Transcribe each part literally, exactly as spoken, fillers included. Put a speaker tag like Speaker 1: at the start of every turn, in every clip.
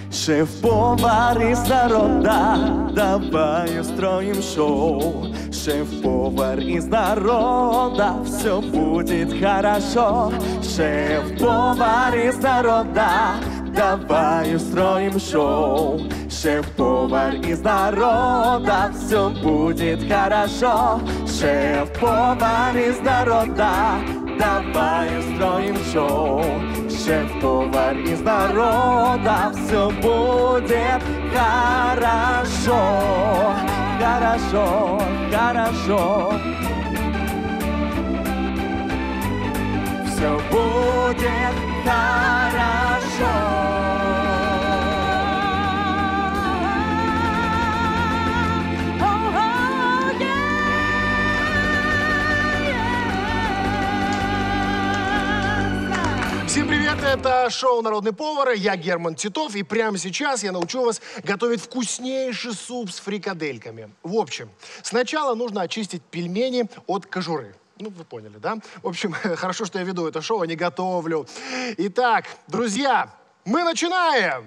Speaker 1: Шеф-повар из народа, давай устроим шоу. Шеф-повар из народа, все будет хорошо. Шеф-повар из народа, давай устроим шоу. Шеф-повар из народа, все будет хорошо. Шеф-повар из народа, давай устроим шоу. Шеф-повар из народа, все будет хорошо. Хорошо, хорошо. Все будет хорошо.
Speaker 2: Всем привет, это шоу «Народный повар», я Герман Титов, и прямо сейчас я научу вас готовить вкуснейший суп с фрикадельками. В общем, сначала нужно очистить пельмени от кожуры. Ну, вы поняли, да? В общем, хорошо, что я веду это шоу, а не готовлю. Итак, друзья, мы начинаем!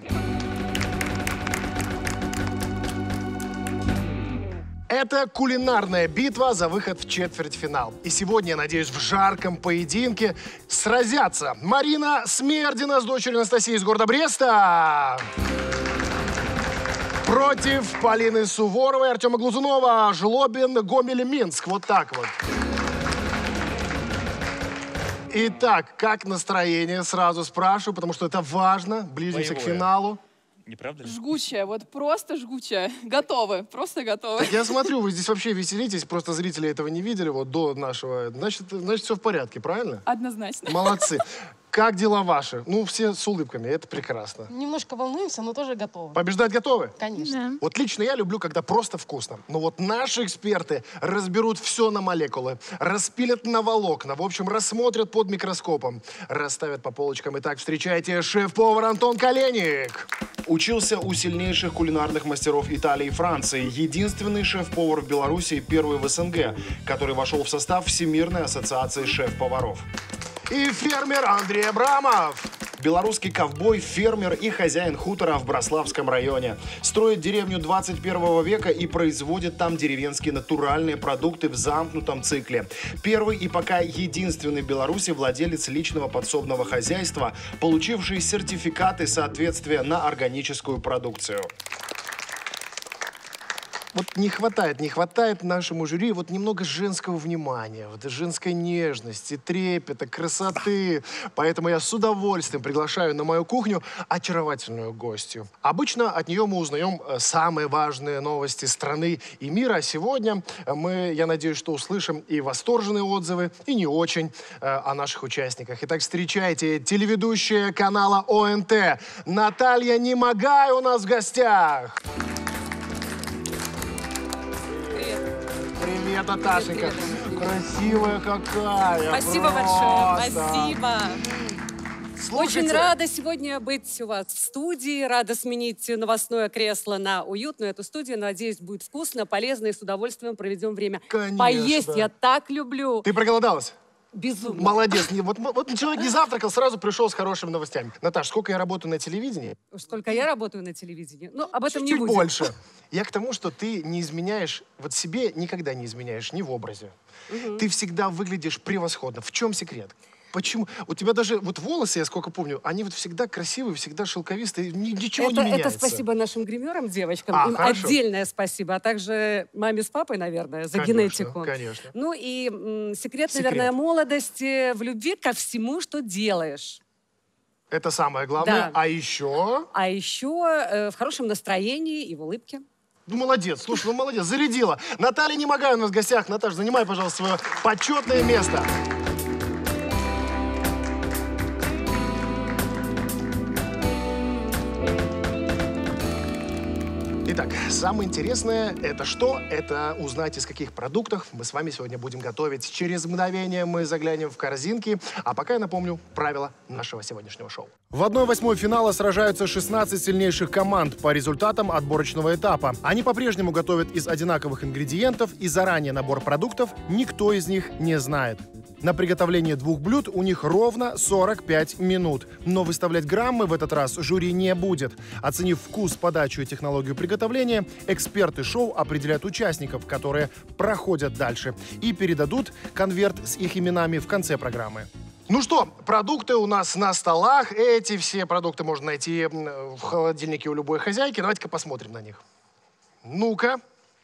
Speaker 2: Это кулинарная битва за выход в четвертьфинал. И сегодня, я надеюсь, в жарком поединке сразятся Марина Смердина с дочерью Анастасией из города Бреста против Полины Суворовой, Артема Глазунова, Жлобин, Гомель, Минск. Вот так вот. Итак, как настроение? Сразу спрашиваю, потому что это важно. Ближимся к финалу.
Speaker 3: Не правда ли?
Speaker 4: Жгучая, вот просто жгучая. Готовы, просто готовы.
Speaker 2: Так я смотрю, вы здесь вообще веселитесь, просто зрители этого не видели вот до нашего. Значит, значит все в порядке, правильно?
Speaker 4: Однозначно.
Speaker 2: Молодцы. Как дела ваши? Ну, все с улыбками, это прекрасно.
Speaker 5: Немножко волнуемся, но тоже готовы.
Speaker 2: Побеждать готовы?
Speaker 5: Конечно.
Speaker 4: Да.
Speaker 2: Вот лично я люблю, когда просто вкусно. Но вот наши эксперты разберут все на молекулы, распилят на волокна, в общем, рассмотрят под микроскопом, расставят по полочкам. Итак, встречайте шеф-повар Антон Коленник.
Speaker 6: Учился у сильнейших кулинарных мастеров Италии и Франции. Единственный шеф-повар в Беларуси и первый в СНГ, который вошел в состав Всемирной ассоциации шеф-поваров.
Speaker 2: И фермер Андрей Абрамов.
Speaker 6: Белорусский ковбой, фермер и хозяин хутора в Браславском районе. Строит деревню двадцать первого века и производит там деревенские натуральные продукты в замкнутом цикле. Первый и пока единственный в Беларуси владелец личного подсобного хозяйства, получивший сертификаты соответствия на органическую продукцию.
Speaker 2: Вот не хватает, не хватает нашему жюри вот немного женского внимания, вот женской нежности, трепета, красоты. Поэтому я с удовольствием приглашаю на мою кухню очаровательную гостью. Обычно от нее мы узнаем самые важные новости страны и мира. А сегодня мы, я надеюсь, что услышим и восторженные отзывы, и не очень э, о наших участниках. Итак, встречайте, телеведущая канала О Н Т Наталья Немогай у нас в гостях. Привет, Наташенька. Красивая какая.
Speaker 7: Спасибо
Speaker 2: просто.
Speaker 7: большое. Спасибо.
Speaker 2: Слушайте.
Speaker 7: Очень рада сегодня быть у вас в студии. Рада сменить новостное кресло на уютную эту студию. Надеюсь, будет вкусно, полезно и с удовольствием проведем время.
Speaker 2: Конечно.
Speaker 7: Поесть я так люблю.
Speaker 2: Ты проголодалась?
Speaker 7: Безумно.
Speaker 2: Молодец. Не- Вот, вот человек не завтракал, сразу пришел с хорошими новостями. Наташ, сколько я работаю на телевидении?
Speaker 7: Уж сколько я работаю на телевидении. Ну, об этом не
Speaker 2: Чуть
Speaker 7: будем.
Speaker 2: больше. Я к тому, что ты не изменяешь, вот себе никогда не изменяешь, ни в образе. Ты всегда выглядишь превосходно. В чем секрет? Почему? У тебя даже вот волосы, я сколько помню, они вот всегда красивые, всегда шелковистые, ни- ничего
Speaker 7: Это,
Speaker 2: не
Speaker 7: это
Speaker 2: меняется.
Speaker 7: спасибо нашим гримерам, девочкам.
Speaker 2: А,
Speaker 7: Им
Speaker 2: хорошо.
Speaker 7: отдельное спасибо. А также маме с папой, наверное, за
Speaker 2: Конечно,
Speaker 7: генетику.
Speaker 2: конечно.
Speaker 7: Ну и м, секрет,
Speaker 2: Секрет.
Speaker 7: наверное, молодости в любви ко всему, что делаешь.
Speaker 2: Это самое главное.
Speaker 7: Да.
Speaker 2: А еще...
Speaker 7: А еще э, в хорошем настроении и в улыбке.
Speaker 2: Ну, молодец, слушай, ну молодец, зарядила. Наталья Немогай у нас в гостях. Наташа, занимай, пожалуйста, свое почетное место. Итак, самое интересное – это что? Это узнать, из каких продуктов мы с вами сегодня будем готовить. Через мгновение мы заглянем в корзинки. А пока я напомню правила нашего сегодняшнего шоу. В одной восьмой финала сражаются шестнадцать сильнейших команд по результатам отборочного этапа. Они по-прежнему готовят из одинаковых ингредиентов, и заранее набор продуктов никто из них не знает. На приготовление двух блюд у них ровно сорок пять минут. Но выставлять граммы в этот раз жюри не будет. Оценив вкус, подачу и технологию приготовления, эксперты шоу определяют участников, которые проходят дальше, и передадут конверт с их именами в конце программы. Ну что, продукты у нас на столах. Эти все продукты можно найти в холодильнике у любой хозяйки. Давайте-ка посмотрим на них. Ну-ка.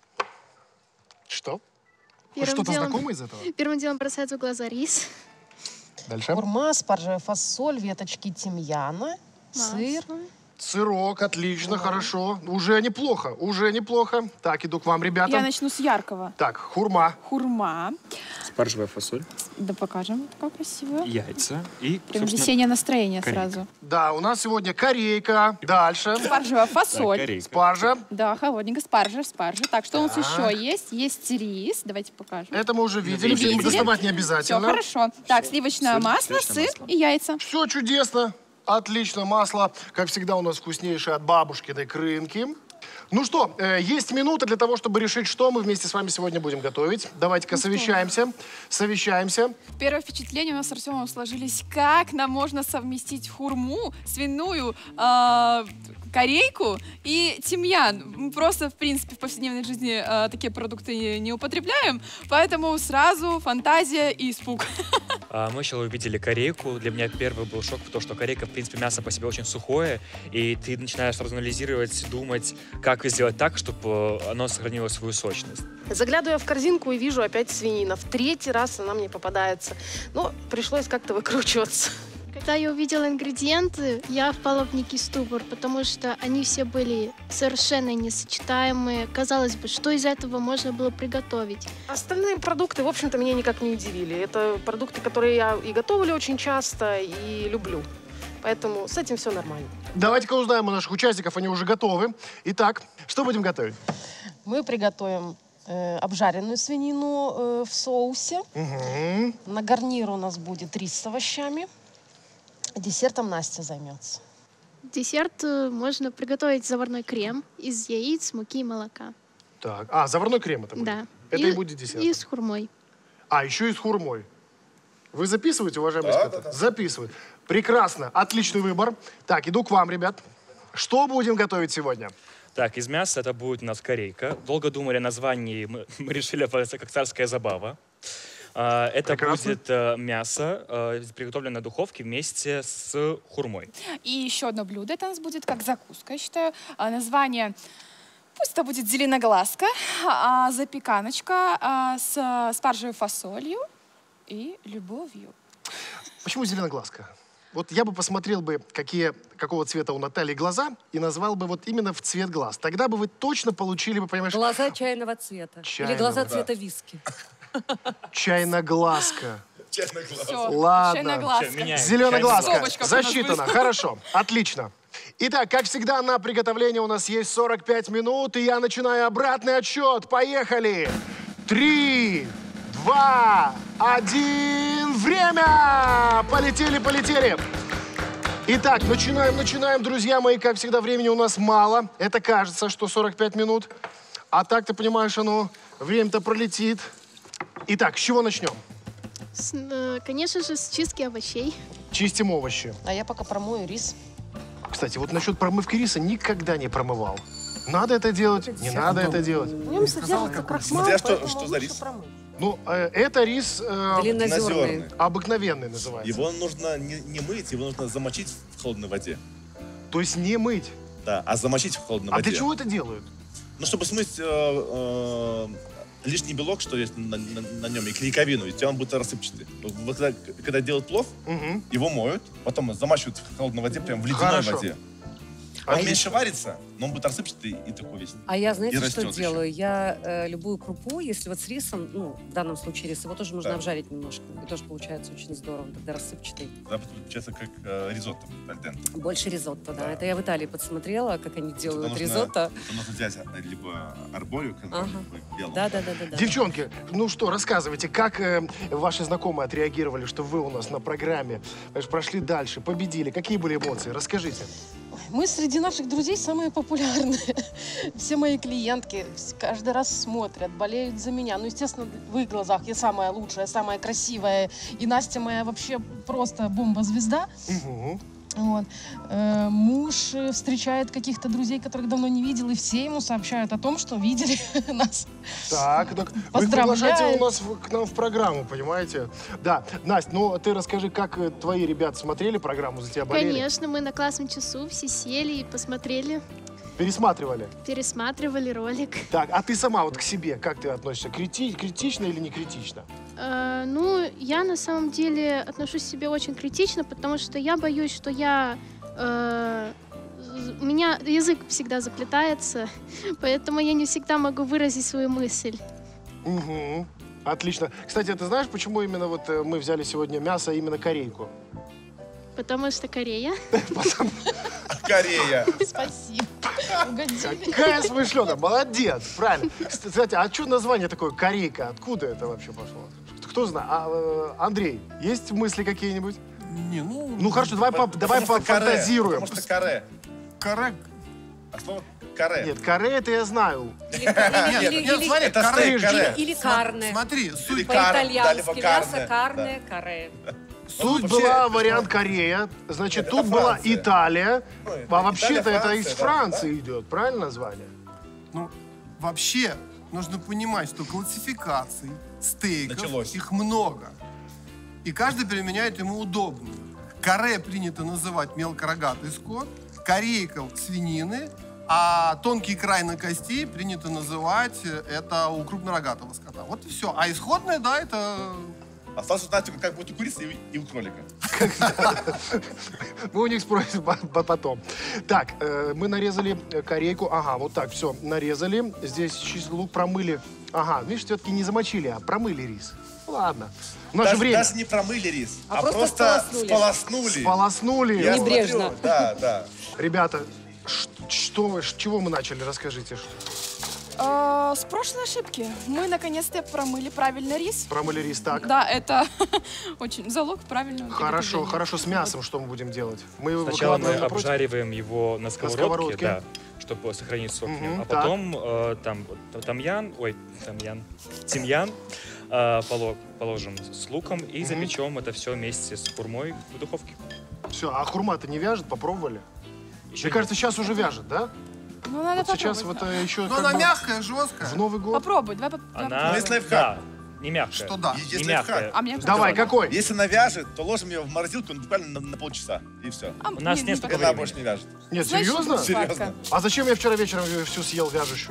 Speaker 2: Что?
Speaker 3: Первым
Speaker 2: Что-то
Speaker 3: делом-
Speaker 2: знакомое из этого?
Speaker 3: Первым делом бросается в глаза рис,
Speaker 2: Дальше.
Speaker 5: Хурма, спаржевая фасоль, веточки тимьяна, сыр.
Speaker 3: масло.
Speaker 2: Сырок, отлично, хорошо. Уже неплохо, уже неплохо. Так, иду к вам, ребята.
Speaker 4: Я начну с яркого.
Speaker 2: Так, хурма.
Speaker 4: Хурма.
Speaker 8: Спаржевая фасоль,
Speaker 4: Да покажем, как красиво.
Speaker 8: яйца и,
Speaker 4: Прям
Speaker 8: собственно,
Speaker 4: весеннее настроение
Speaker 8: корейка.
Speaker 4: сразу.
Speaker 2: Да, у нас сегодня корейка. Дальше.
Speaker 4: Спаржевая
Speaker 8: да,
Speaker 4: фасоль.
Speaker 8: корейка.
Speaker 2: Спаржа.
Speaker 4: Да, холодненько, спаржа, спаржа. Так, что у нас еще есть? Есть рис. Давайте покажем.
Speaker 2: Это мы уже видели.
Speaker 4: Видели.
Speaker 2: Доставать не
Speaker 4: Все
Speaker 2: обязательно.
Speaker 4: хорошо. Так, сливочное
Speaker 8: Сыр,
Speaker 4: масло,
Speaker 8: сливочное
Speaker 4: сыр
Speaker 8: масло.
Speaker 4: и яйца.
Speaker 2: Все чудесно. Отлично. Масло, как всегда, у нас вкуснейшее от бабушкиной крынки. Ну что, э, есть минута для того, чтобы решить, что мы вместе с вами сегодня будем готовить. Давайте-ка совещаемся. Совещаемся.
Speaker 4: Первое впечатление у нас с Артемом сложились, как нам можно совместить хурму, свиную, э, корейку и тимьян. Мы просто, в принципе, в повседневной жизни э, такие продукты не употребляем, поэтому сразу фантазия и испуг.
Speaker 8: А, Мы сначала увидели корейку. Для меня первый был шок в том, что корейка, в принципе, мясо по себе очень сухое, и ты начинаешь сразу анализировать, думать, как сделать так, чтобы оно сохранило свою сочность.
Speaker 5: Заглядываю в корзинку и вижу опять свинина. В третий раз она мне попадается. Но пришлось как-то выкручиваться.
Speaker 3: Когда я увидела ингредиенты, я впала в некий ступор, потому что они все были совершенно несочетаемые. Казалось бы, что из этого можно было приготовить?
Speaker 5: Остальные продукты, в общем-то, меня никак не удивили. Это продукты, которые я и готовлю очень часто, и люблю. Поэтому с этим все нормально.
Speaker 2: Давайте-ка узнаем у наших участников, они уже готовы. Итак, что будем готовить?
Speaker 5: Мы приготовим э, обжаренную свинину э, в соусе.
Speaker 2: Угу.
Speaker 5: На гарнир у нас будет рис с овощами. Десертом Настя займется.
Speaker 3: Десерт э, можно приготовить заварной крем из яиц, муки и молока.
Speaker 2: Так, а, заварной крем это будет?
Speaker 3: Да.
Speaker 2: Это и, будет десерт.
Speaker 3: И с хурмой.
Speaker 2: А, еще и с хурмой. Вы записываете, уважаемые эксперты? Записывают. Прекрасно, отличный выбор. Так, иду к вам, ребят. Что будем готовить сегодня?
Speaker 8: Так, из мяса это будет у нас корейка. Долго думали о названии, мы, мы решили обратиться как царская забава. А, Это
Speaker 2: Прекрасно.
Speaker 8: будет э, мясо, э, приготовленное в духовке вместе с хурмой.
Speaker 4: И еще одно блюдо, это у нас будет как закуска, я считаю. А, Название, пусть это будет зеленоглазка, а, запеканочка а, с спаржевой фасолью и любовью.
Speaker 2: Почему зеленоглазка? Вот я бы посмотрел бы, какие, какого цвета у Натальи глаза, и назвал бы вот именно в цвет глаз. Тогда бы вы точно получили бы, понимаешь,
Speaker 7: Глаза чайного цвета.
Speaker 2: Чайного,
Speaker 7: Или глаза
Speaker 2: да.
Speaker 7: цвета виски.
Speaker 2: чайноглазка.
Speaker 4: Все,
Speaker 2: Ладно.
Speaker 4: чайноглазка.
Speaker 8: Меняем.
Speaker 2: Зеленоглазка.
Speaker 4: Скобочках у нас
Speaker 2: Засчитано.
Speaker 4: будет.
Speaker 2: Хорошо. Отлично. Итак, как всегда, на приготовление у нас есть сорок пять минут, и я начинаю обратный отсчет. Поехали! Три, два, один, время! Полетели, полетели! Итак, начинаем, начинаем, друзья мои. Как всегда, времени у нас мало. Это кажется, что сорок пять минут. А так, ты понимаешь, оно, время-то пролетит. Итак, с чего начнем?
Speaker 3: С, э, конечно же, с чистки овощей.
Speaker 2: Чистим овощи.
Speaker 5: А я пока промою рис.
Speaker 2: Кстати, вот насчет промывки риса никогда не промывал. Надо это делать, не надо это делать.
Speaker 5: В нем содержится крахмал,
Speaker 9: Смотря что-
Speaker 5: поэтому
Speaker 9: что за
Speaker 5: лучше
Speaker 9: рис.
Speaker 5: промыть.
Speaker 2: Ну, э, это рис э,
Speaker 7: Длиннозерный.
Speaker 2: обыкновенный называется.
Speaker 9: Его нужно не, не мыть, его нужно замочить в холодной воде.
Speaker 2: То есть не мыть.
Speaker 9: Да, а замочить в холодной
Speaker 2: А
Speaker 9: воде.
Speaker 2: для чего это делают?
Speaker 9: Ну, чтобы смыть э, э, лишний белок, что есть на, на- на нем, и клейковину, и тебя он будет рассыпчатый. Вот когда, когда делают плов,
Speaker 2: Мгм.
Speaker 9: его моют, потом замачивают в холодной воде, прям в ледяной
Speaker 2: Хорошо.
Speaker 9: воде. Он меньше варится, но он будет рассыпчатый и такой весь.
Speaker 7: А я, знаете,
Speaker 9: И
Speaker 7: что
Speaker 9: растет
Speaker 7: делаю?
Speaker 9: еще.
Speaker 7: Я э, любую крупу, если вот с рисом, ну, в данном случае рис, его тоже нужно
Speaker 9: Да.
Speaker 7: обжарить немножко. И тоже получается очень здорово, тогда рассыпчатый.
Speaker 9: Да, получается как э, ризотто альденте.
Speaker 7: Больше ризотто, да.
Speaker 9: Да.
Speaker 7: Это я в Италии подсмотрела, как они делают
Speaker 9: нужно-
Speaker 7: ризотто.
Speaker 9: Это нужно взять либо арборию, который
Speaker 7: Ага.
Speaker 9: белый.
Speaker 7: Да, да, да, да, да.
Speaker 2: Девчонки, ну что, рассказывайте, как э, ваши знакомые отреагировали, что вы у нас на программе, знаешь, прошли дальше, победили, какие были эмоции? Расскажите.
Speaker 5: Мы среди наших друзей самые популярные. Все мои клиентки каждый раз смотрят, болеют за меня. Ну, естественно, в их глазах я самая лучшая, самая красивая. И Настя моя вообще просто бомба-звезда.
Speaker 2: Угу.
Speaker 5: Вот. Э, муж э, встречает каких-то друзей, которых давно не видел, и все ему сообщают о том, что видели нас.
Speaker 2: Так, так вы их
Speaker 5: Поздравляю.
Speaker 2: приглашайте у нас в- к нам в программу, понимаете? Да, Настя, ну ты расскажи, как э, твои ребята смотрели программу, за тебя болели?
Speaker 3: Конечно, мы на классном часу все сели и посмотрели,
Speaker 2: Пересматривали?
Speaker 3: пересматривали ролик.
Speaker 2: Так, а ты сама вот к себе, как ты относишься? Крити- критично или не критично?
Speaker 3: Э, ну, я на самом деле отношусь к себе очень критично, потому что я боюсь, что я... э, з- у меня язык всегда заплетается, поэтому я не всегда могу выразить свою мысль.
Speaker 2: Угу. Отлично. Кстати, ты знаешь, почему именно вот э, мы взяли сегодня мясо, а именно корейку?
Speaker 3: Потому что Корея.
Speaker 9: Корея.
Speaker 5: Спасибо. Угодили.
Speaker 2: Какая смышленая, молодец, правильно. Кстати, а что название такое корейка? Откуда это вообще пошло? Кто знает? А, э, Андрей, есть мысли какие-нибудь?
Speaker 10: Не, ну...
Speaker 2: Ну хорошо, давай, по- давай
Speaker 9: Потому что каре,
Speaker 2: пофантазируем.
Speaker 9: Потому что каре.
Speaker 10: Каре...
Speaker 9: А слово каре.
Speaker 2: Нет, каре это я знаю.
Speaker 7: Или,
Speaker 10: Нет,
Speaker 7: или-
Speaker 10: нет,
Speaker 7: или-
Speaker 10: смотри,
Speaker 9: Это
Speaker 10: каре...
Speaker 9: стейк каре.
Speaker 7: или
Speaker 10: Сма-
Speaker 7: карне.
Speaker 10: Смотри, суть...
Speaker 9: Или кар- да, либо
Speaker 7: По-итальянски мясо,
Speaker 9: карне,
Speaker 7: карне, каре.
Speaker 2: Суть
Speaker 9: вообще,
Speaker 2: была
Speaker 9: это
Speaker 2: вариант
Speaker 9: что?
Speaker 2: Корея, значит,
Speaker 9: Нет,
Speaker 2: тут
Speaker 9: это
Speaker 2: была
Speaker 9: Франция.
Speaker 2: Италия,
Speaker 9: Ну, это
Speaker 2: а вообще-то
Speaker 9: Италия,
Speaker 2: это из
Speaker 9: Франция, да,
Speaker 2: Франции идет, правильно название?
Speaker 10: Ну, вообще, нужно понимать, что классификаций, стейков,
Speaker 9: Началось.
Speaker 10: их много. И каждый применяет ему удобную. Каре принято называть мелкорогатый скот, корейка свинины, а тонкий край на кости принято называть э, это у крупнорогатого скота. Вот и все. А исходное, да, это...
Speaker 9: Осталось узнать, только как будет у курицы и, и у кролика.
Speaker 2: Мы у них спросим по- по- потом. Так, э, мы нарезали э, корейку. Ага, вот так, все, нарезали. Здесь чистый лук промыли. Ага, видишь, все-таки не замочили, а промыли рис. Ну, ладно. В наше
Speaker 9: Даже,
Speaker 2: время
Speaker 9: даже не промыли рис,
Speaker 7: А
Speaker 9: а,
Speaker 7: просто
Speaker 9: просто
Speaker 7: сполоснули.
Speaker 9: сполоснули.
Speaker 2: сполоснули.
Speaker 9: Я
Speaker 7: Небрежно.
Speaker 9: смотрю, да, да.
Speaker 2: Ребята, ш- что, вы- с чего мы начали? Расскажите. Ш-
Speaker 4: А, с прошлой ошибки мы наконец-то промыли правильно рис.
Speaker 2: Промыли рис так.
Speaker 4: Да, это очень залог правильного
Speaker 2: Хорошо,
Speaker 4: приготовления.
Speaker 2: хорошо. С мясом что мы будем делать? Мы его
Speaker 8: Сначала мы
Speaker 2: выкладываем напротив?
Speaker 8: обжариваем его на сковородке,
Speaker 2: сковородке.
Speaker 8: да, чтобы сохранить сок, в нем.
Speaker 2: Мгм,
Speaker 8: а потом э, там вот тамьян, ой, тамьян, тимьян э, поло- положим с луком и запечем это все вместе с хурмой в духовке.
Speaker 2: Все, а хурма-то не вяжет? Попробовали?
Speaker 8: Еще
Speaker 2: Мне кажется, сейчас уже вяжет, да?
Speaker 4: Ну, надо
Speaker 2: Вот сейчас
Speaker 4: попробовать.
Speaker 2: вот э, еще
Speaker 10: Ну,
Speaker 2: как
Speaker 10: она
Speaker 2: бы
Speaker 10: мягкая, жесткая.
Speaker 2: в Новый год.
Speaker 4: Попробуй, давай поп- давай
Speaker 8: она,
Speaker 9: Ну,
Speaker 4: попробуем.
Speaker 9: есть лайфхак.
Speaker 8: да, не мягкая.
Speaker 10: Что да?
Speaker 8: Не
Speaker 9: Есть
Speaker 8: мягкая.
Speaker 9: лайфхак.
Speaker 4: А мне как
Speaker 2: Давай,
Speaker 4: делать?
Speaker 2: какой?
Speaker 9: Если она вяжет, то ложим ее в морозилку ну, буквально на, на полчаса. И все.
Speaker 4: А,
Speaker 8: У нас
Speaker 4: не-
Speaker 8: нет
Speaker 4: не
Speaker 8: столько
Speaker 9: И
Speaker 4: так.
Speaker 9: она
Speaker 8: времени.
Speaker 9: больше не вяжет.
Speaker 2: Нет,
Speaker 4: Знаешь,
Speaker 2: серьезно?
Speaker 4: что
Speaker 9: Серьезно.
Speaker 4: сладко?
Speaker 2: А зачем я вчера вечером её всю съел вяжущую?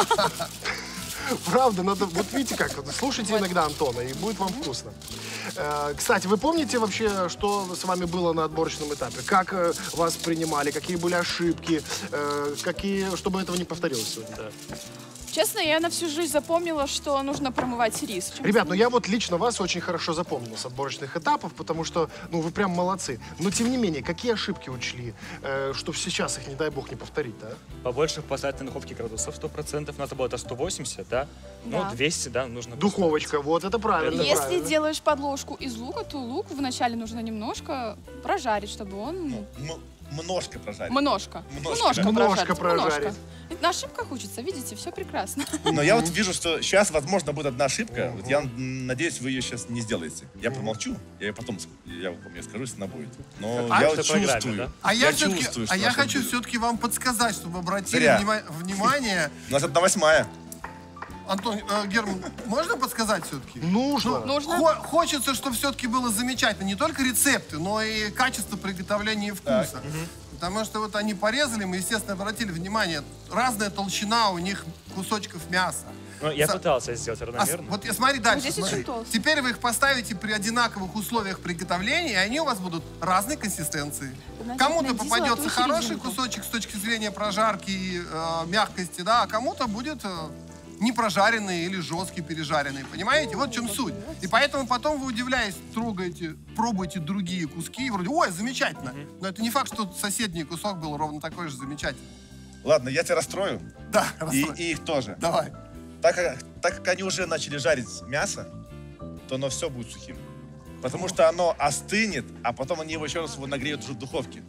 Speaker 2: Правда, надо, вот видите как, вот слушайте иногда Антона, и будет вам вкусно. Э, Кстати, вы помните вообще, что с вами было на отборочном этапе? Как э, вас принимали, какие были ошибки, э, какие, чтобы этого не повторилось сегодня? Да.
Speaker 4: Честно, я на всю жизнь запомнила, что нужно промывать рис. Чем-
Speaker 2: Ребят, ну я вот лично вас очень хорошо запомнил с отборочных этапов, потому что, ну, вы прям молодцы. Но, тем не менее, какие ошибки учли, э, чтобы сейчас их, не дай бог, не повторить, да?
Speaker 8: Побольше поставить на духовке градусов сто процентов. Надо было это сто восемьдесят, да? Ну,
Speaker 4: Да.
Speaker 8: двести, да, нужно.
Speaker 2: Духовочка, вот, это правильно,
Speaker 4: Если
Speaker 2: правильно.
Speaker 4: делаешь подложку из лука, то лук вначале нужно немножко прожарить, чтобы он...
Speaker 9: М- Множко прожарить.
Speaker 4: Множко.
Speaker 9: Множко,
Speaker 4: Множко,
Speaker 2: да. Множко
Speaker 4: прожарить.
Speaker 2: прожарить.
Speaker 4: Множко. На ошибках учится, видите, все прекрасно.
Speaker 9: Но я вот вижу, что сейчас, возможно, будет одна ошибка. Вот я м, надеюсь, вы ее сейчас не сделаете. Я промолчу, я ее потом, ск- я вам я скажу, если она будет. Но
Speaker 2: А
Speaker 9: я
Speaker 8: это
Speaker 9: вот
Speaker 8: программе,
Speaker 9: чувствую.
Speaker 8: да?
Speaker 10: А я, все-таки,
Speaker 9: чувствую, что
Speaker 10: а я
Speaker 9: ошибка
Speaker 10: хочу
Speaker 9: будет.
Speaker 10: все-таки вам подсказать, чтобы обратили
Speaker 9: Зря.
Speaker 10: внима- внимание.
Speaker 9: У нас одна восьмая.
Speaker 10: Антон, э, Герман, можно подсказать все-таки?
Speaker 2: Нужно.
Speaker 4: Нужно.
Speaker 10: Хо- хочется, чтобы все-таки было замечательно. Не только рецепты, но и качество приготовления и вкуса. Потому что вот они порезали, мы, естественно, обратили внимание, разная толщина у них кусочков мяса.
Speaker 8: Ну, я
Speaker 10: Са-
Speaker 8: пытался сделать
Speaker 10: А с-
Speaker 8: равномерно.
Speaker 10: вот я смотри дальше.
Speaker 4: Здесь
Speaker 10: смотри.
Speaker 4: очень толсто.
Speaker 10: Теперь вы их поставите при одинаковых условиях приготовления, и они у вас будут разной консистенции.
Speaker 4: Надо
Speaker 10: Кому-то
Speaker 4: найти
Speaker 10: попадется
Speaker 4: золотую
Speaker 10: хороший
Speaker 4: серединку.
Speaker 10: кусочек с точки зрения прожарки и э, мягкости, да, а кому-то будет э, не прожаренный или жесткий пережаренный. Понимаете? Вот в чем суть. И поэтому потом вы, удивляясь, трогаете, пробуете другие куски, и вроде, ой, замечательно. Но это не факт, что соседний кусок был ровно такой же замечательный.
Speaker 9: Ладно, я тебя расстрою.
Speaker 10: Да,
Speaker 9: И,
Speaker 10: расстрой.
Speaker 9: и их тоже.
Speaker 10: Давай.
Speaker 9: Так как, так как они уже начали жарить мясо, то оно все будет сухим. Потому что оно остынет, а потом они его еще раз его нагреют уже в духовке.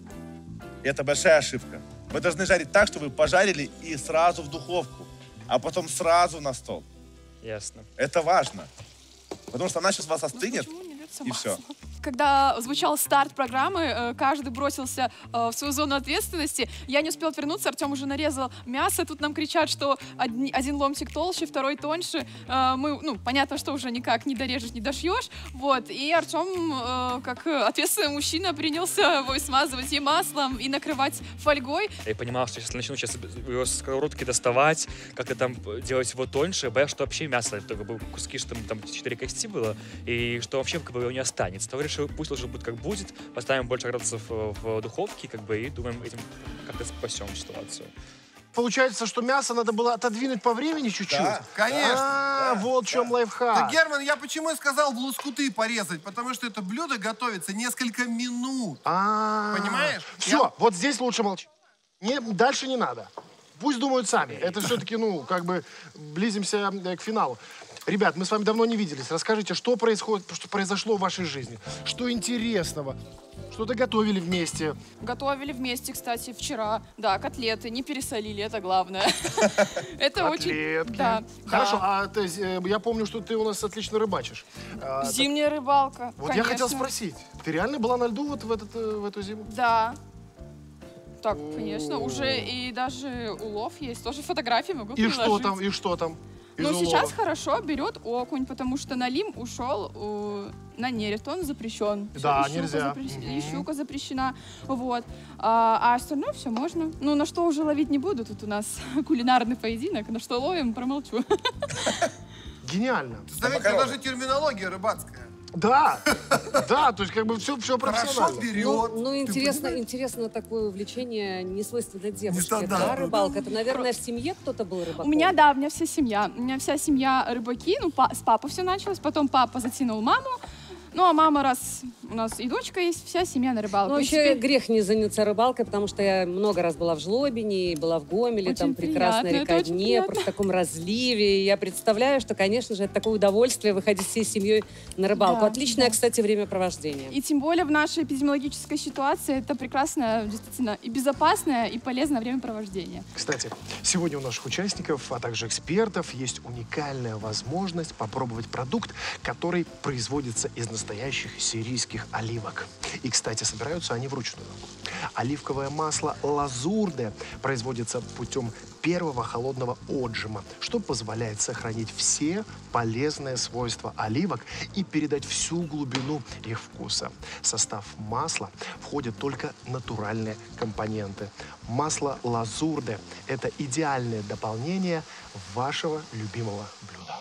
Speaker 9: И это большая ошибка. Вы должны жарить так, чтобы вы пожарили и сразу в духовку, а потом сразу на стол.
Speaker 8: Ясно.
Speaker 9: Это важно. Потому что она сейчас у вас остынет,
Speaker 4: Почему не льется
Speaker 9: и
Speaker 4: масло?
Speaker 9: все.
Speaker 4: Когда звучал старт программы, э, каждый бросился э, в свою зону ответственности. Я не успел вернуться, Артем уже нарезал мясо. Тут нам кричат, что одни- один ломтик толще, второй тоньше. Э, Мы, ну, понятно, что уже никак не дорежешь, не дошьешь. Вот. И Артем, э, как ответственный мужчина, принялся его смазывать и маслом, и накрывать фольгой.
Speaker 8: Я понимал, что если начну сейчас его с сковородки доставать, как-то там делать его тоньше, боялся, что вообще мясо, это как бы куски, что там четыре кости было, и что вообще как бы его не останется. Того решил, пусть уже будет как будет, поставим больше градусов в, в духовке, как бы, и думаем, этим как-то спасем ситуацию.
Speaker 2: Получается, что мясо надо было отодвинуть по времени чуть-чуть?
Speaker 9: Да,
Speaker 10: конечно.
Speaker 2: А, вот в чем лайфхак.
Speaker 10: Так, Герман, я почему и сказал в лоскуты порезать? Потому что это блюдо готовится несколько минут.
Speaker 2: А,
Speaker 10: Понимаешь?
Speaker 2: Все,
Speaker 10: Я-
Speaker 2: вот здесь лучше молчи. Не, дальше не надо. Пусть думают сами. Это все-таки, ну, как бы близимся э, к финалу. Ребят, мы с вами давно не виделись. Расскажите, что происходит, что произошло в вашей жизни? Что интересного? Что-то готовили вместе?
Speaker 4: Готовили вместе, кстати, вчера. Да, котлеты, не пересолили, это главное. Это очень...
Speaker 2: Котлетки.
Speaker 4: Да.
Speaker 2: Хорошо,
Speaker 4: да.
Speaker 2: а ты, э, я помню, что ты у нас отлично рыбачишь. А, так-
Speaker 4: Зимняя рыбалка,
Speaker 2: вот я хотел
Speaker 4: конечно.
Speaker 2: спросить, ты реально была на льду вот в, этот, э, в эту зиму?
Speaker 4: Да. Так, конечно, уже и даже улов есть. Тоже фотографии могу
Speaker 2: И
Speaker 4: приложить.
Speaker 2: что там, и что там? из
Speaker 4: Ну,
Speaker 2: улова?
Speaker 4: сейчас хорошо берет окунь, потому что налим ушел э, на нерехт, он запрещен. Всё,
Speaker 2: Да,
Speaker 4: и щука
Speaker 2: нельзя.
Speaker 4: запрещ-
Speaker 2: Мгм.
Speaker 4: И щука запрещена, вот. А, а остальное все можно. Ну, на что уже ловить не буду, тут у нас кулинарный поединок, на что ловим, промолчу.
Speaker 2: Гениально.
Speaker 10: Ты заметил,
Speaker 9: макароны.
Speaker 10: даже терминология рыбацкая.
Speaker 2: Да, да, то есть как бы все, все
Speaker 10: Хорошо
Speaker 2: профессионально.
Speaker 10: берет.
Speaker 7: Ну, ну,
Speaker 10: Ты
Speaker 7: интересно,
Speaker 10: понимаешь?
Speaker 7: интересно такое увлечение не свойственно девушке.
Speaker 10: Нестандартно.
Speaker 7: Да, рыбалка. Это, наверное, в семье кто-то был рыбаком.
Speaker 4: У меня, да, у меня вся семья. У меня вся семья рыбаки. Ну, па- с папы все началось, потом папа затянул маму. Ну, а мама, раз у нас и дочка есть, вся семья на рыбалке.
Speaker 7: Ну,
Speaker 4: И
Speaker 7: вообще
Speaker 4: теперь-
Speaker 7: грех не заняться рыбалкой, потому что я много раз была в Жлобине, и была в Гомеле,
Speaker 4: Очень
Speaker 7: там прекрасная
Speaker 4: приятно,
Speaker 7: река
Speaker 4: это очень
Speaker 7: Днепр,
Speaker 4: приятно.
Speaker 7: в таком разливе. И я представляю, что, конечно же, это такое удовольствие выходить всей семьей на рыбалку.
Speaker 4: Да,
Speaker 7: Отличное,
Speaker 4: да.
Speaker 7: кстати, времяпровождение.
Speaker 4: И тем более в нашей эпидемиологической ситуации это прекрасное, действительно, и безопасное, и полезное времяпровождение.
Speaker 2: Кстати, сегодня у наших участников, а также экспертов, есть уникальная возможность попробовать продукт, который производится из настоящих сирийских оливок. И, кстати, собираются они вручную. Оливковое масло «Лазурде» производится путем первого холодного отжима, что позволяет сохранить все полезные свойства оливок и передать всю глубину их вкуса. В состав масла входят только натуральные компоненты. Масло «Лазурде» – это идеальное дополнение вашего любимого блюда.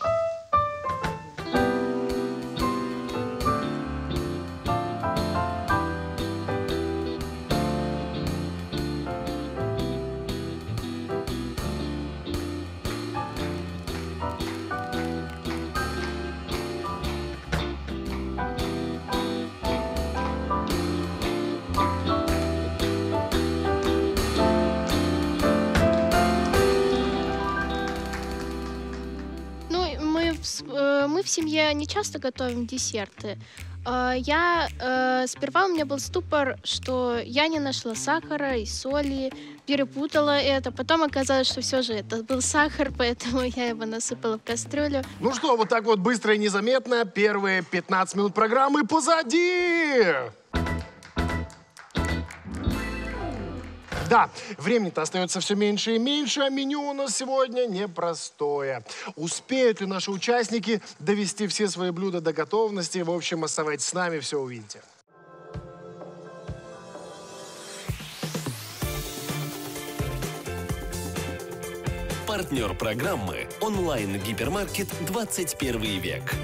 Speaker 3: Ну, мы в, с- э, мы в семье не часто готовим десерты. Э, Я э, сперва у меня был ступор, что я не нашла сахара и соли, перепутала это. Потом оказалось, что все же это был сахар, поэтому я его насыпала в кастрюлю.
Speaker 2: Ну что, вот так вот быстро и незаметно первые пятнадцать минут программы позади! Да, времени-то остается все меньше и меньше, а меню у нас сегодня непростое. Успеют ли наши участники довести все свои блюда до готовности? В общем, оставайтесь с нами, все увидите.
Speaker 11: Партнер программы онлайн-гипермаркет двадцать первый век.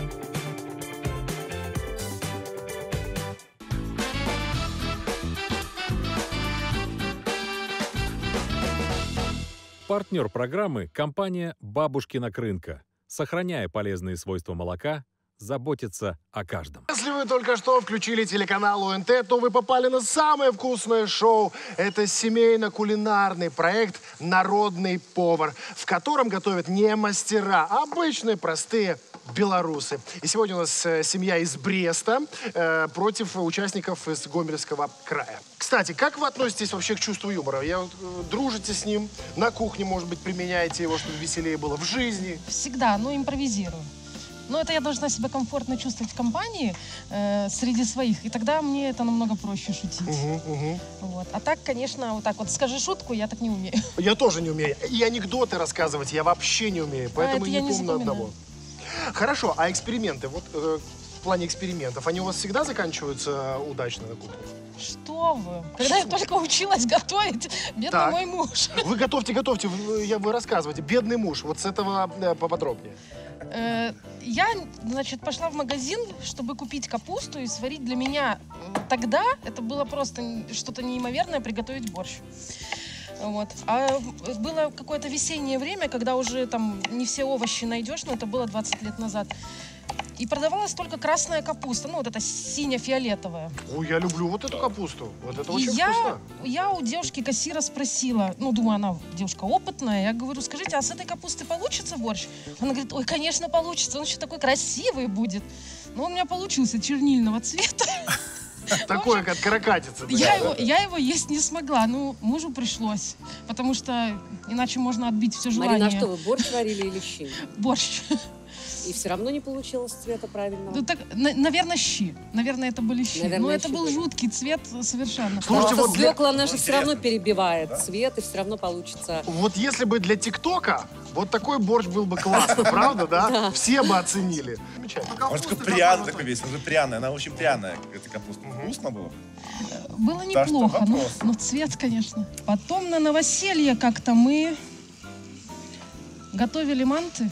Speaker 12: Партнер программы – компания «Бабушкина крынка». Сохраняя полезные свойства молока, заботится о каждом.
Speaker 2: Если вы только что включили телеканал О Н Т, то вы попали на самое вкусное шоу. Это семейно-кулинарный проект «Народный повар», в котором готовят не мастера, а обычные простые белорусы. И сегодня у нас э, семья из Бреста э, против участников из Гомельского края. Кстати, как вы относитесь вообще к чувству юмора? Я, вот, э, дружите с ним? На кухне, может быть, применяете его, чтобы веселее было? В жизни?
Speaker 5: Всегда, но импровизирую. Но это я должна себя комфортно чувствовать в компании э, среди своих, и тогда мне это намного проще шутить.
Speaker 2: Угу, угу.
Speaker 5: Вот. А так, конечно, вот так вот скажи шутку, я так не умею.
Speaker 2: Я тоже не умею. И анекдоты рассказывать я вообще не умею, поэтому
Speaker 5: а,
Speaker 2: не
Speaker 5: я не
Speaker 2: помню одного. Хорошо, а эксперименты? Вот э, в плане экспериментов, они у вас всегда заканчиваются удачно на кухне?
Speaker 5: Что вы? Когда я только училась готовить, бедный
Speaker 2: Так.
Speaker 5: мой муж.
Speaker 2: Вы готовьте, готовьте, вы, я- вы рассказывайте. Бедный муж, вот с этого э, поподробнее.
Speaker 5: Э, Я, значит, пошла в магазин, чтобы купить капусту и сварить для меня. э, Тогда это было просто н- что-то неимоверное приготовить борщ. Вот. А э, было какое-то весеннее время, когда уже там не все овощи найдешь, но это было двадцать лет назад. И продавалась только красная капуста, ну вот эта сине-фиолетовая.
Speaker 2: Ой, я люблю вот эту капусту. Вот это
Speaker 5: И
Speaker 2: очень
Speaker 5: я,
Speaker 2: вкусно.
Speaker 5: я у девушки-кассира спросила, ну, думаю, она девушка опытная, я говорю, скажите, а с этой капусты получится борщ? Она говорит, ой, конечно, получится, он еще такой красивый будет. Ну, он у меня получился чернильного цвета.
Speaker 2: Такое, как каракатица. да?
Speaker 5: Я его, я его есть не смогла, ну, мужу пришлось, потому что иначе можно отбить все желание.
Speaker 7: Марина, а что вы, борщ варили или щи?
Speaker 5: Борщ.
Speaker 7: И все равно не получилось цвета правильного?
Speaker 5: Ну, так, на- наверное, щи. Наверное, это были щи.
Speaker 7: Наверное,
Speaker 5: Но это
Speaker 7: щи
Speaker 5: был
Speaker 7: были.
Speaker 5: жуткий цвет совершенно.
Speaker 2: Слушайте,
Speaker 7: Просто
Speaker 2: вот для-
Speaker 7: свекла, она же все равно перебивает цвет, и все равно получится...
Speaker 2: Вот если бы для ТикТока, вот такой борщ был бы классный, правда, да? Все бы оценили. Замечательно.
Speaker 9: Он такой пряный такой весь, он же пряный, она очень пряная, эта капуста. Вкусно было?
Speaker 5: Было
Speaker 9: Так что
Speaker 5: неплохо, но,
Speaker 9: вопрос.
Speaker 5: но цвет, конечно. Потом на новоселье как-то мы готовили манты.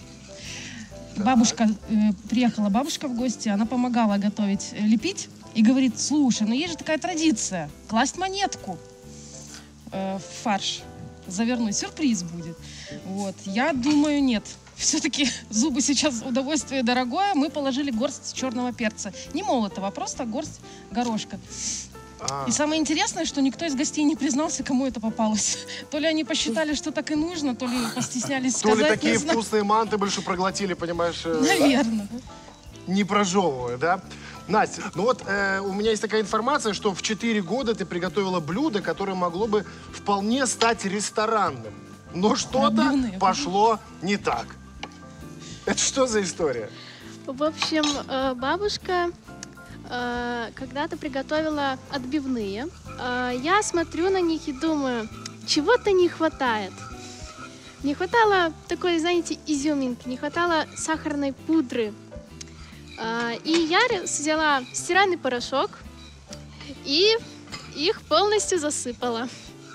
Speaker 5: Бабушка, э, приехала бабушка в гости, она помогала готовить, э, лепить. И говорит, слушай, ну есть же такая традиция, класть монетку э, в фарш, завернуть, сюрприз будет. Вот, я думаю, нет. Все-таки зубы сейчас удовольствие дорогое. Мы положили горсть черного перца. Не молотого, а просто горсть горошка.
Speaker 2: А,
Speaker 5: И самое интересное, что никто из гостей не признался, кому это попалось. То ли они посчитали, что так и нужно, то ли постеснялись
Speaker 2: То ли
Speaker 5: сказать.
Speaker 2: такие
Speaker 5: не знаю.
Speaker 2: вкусные манты больше проглотили, понимаешь, э,
Speaker 5: Наверное.
Speaker 2: не прожевывая, да? Настя, ну вот э, у меня есть такая информация, что в четыре года ты приготовила блюдо, которое могло бы вполне стать ресторанным. Но что-то
Speaker 5: Отбивные.
Speaker 2: пошло не так. Это что за история?
Speaker 3: В общем, э, бабушка э, когда-то приготовила отбивные. Э, Я смотрю на них и думаю, чего-то не хватает. Не хватало такой, знаете, изюминки, не хватало сахарной пудры. Э, И я ре- взяла стиральный порошок и их полностью засыпала.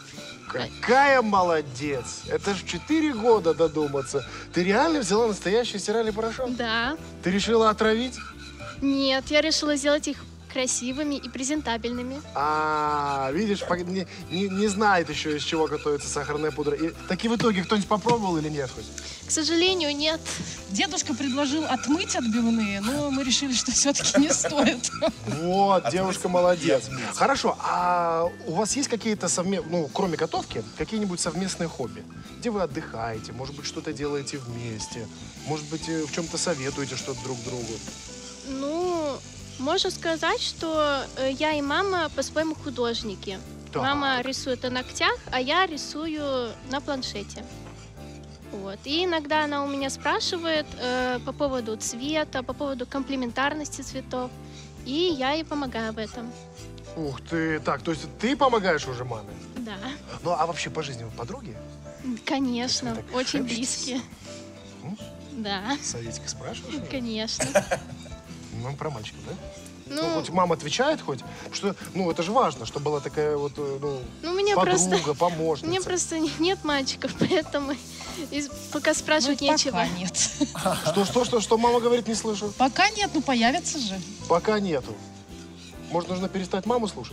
Speaker 2: Какая молодец! Это ж четыре года додуматься. Ты реально взяла настоящий стиральный порошок?
Speaker 3: Да.
Speaker 2: Ты решила отравить?
Speaker 3: Нет, я решила сделать их красивыми и презентабельными.
Speaker 2: А, видишь, по- не, не- не знает еще, из чего готовится сахарная пудра. И, так и в итоге кто-нибудь попробовал или нет хоть?
Speaker 3: К сожалению, нет.
Speaker 5: Дедушка предложил отмыть отбивные, но мы решили, что все-таки не стоит.
Speaker 2: Вот, девушка молодец. Хорошо, а у вас есть какие-то совместные, ну, кроме готовки, какие-нибудь совместные хобби? Где вы отдыхаете, может быть, что-то делаете вместе, может быть, э, в чем-то советуете что-то друг другу?
Speaker 3: Ну, можно сказать, что э, я и мама по-своему художники.
Speaker 2: Так.
Speaker 3: Мама рисует на ногтях, а я рисую на планшете. Вот. И иногда она у меня спрашивает э, по поводу цвета, по поводу комплементарности цветов. И я ей помогаю в этом.
Speaker 2: Ух ты, так, то есть ты помогаешь уже маме?
Speaker 3: Да,
Speaker 2: Ну, а вообще по жизни вы подруги?
Speaker 3: конечно,
Speaker 2: так
Speaker 3: очень
Speaker 2: шепчетесь?
Speaker 3: близкие.
Speaker 2: М?
Speaker 3: Да,
Speaker 2: Советики спрашиваешь?
Speaker 3: конечно.
Speaker 2: Ну, про мальчиков, да? Ну,
Speaker 3: Ну,
Speaker 2: хоть мама отвечает хоть, что, ну, это же важно, чтобы была такая вот, э, ну,
Speaker 3: ну, мне
Speaker 2: подруга,
Speaker 3: просто,
Speaker 2: помощница.
Speaker 3: мне просто не- нет мальчиков, поэтому И пока спрашивать
Speaker 5: Ну,
Speaker 3: нечего.
Speaker 5: пока нет.
Speaker 2: Что, что, что, что мама говорит, не слышу?
Speaker 5: Пока нет, ну появится же.
Speaker 2: Пока нету. Может, нужно перестать маму слушать?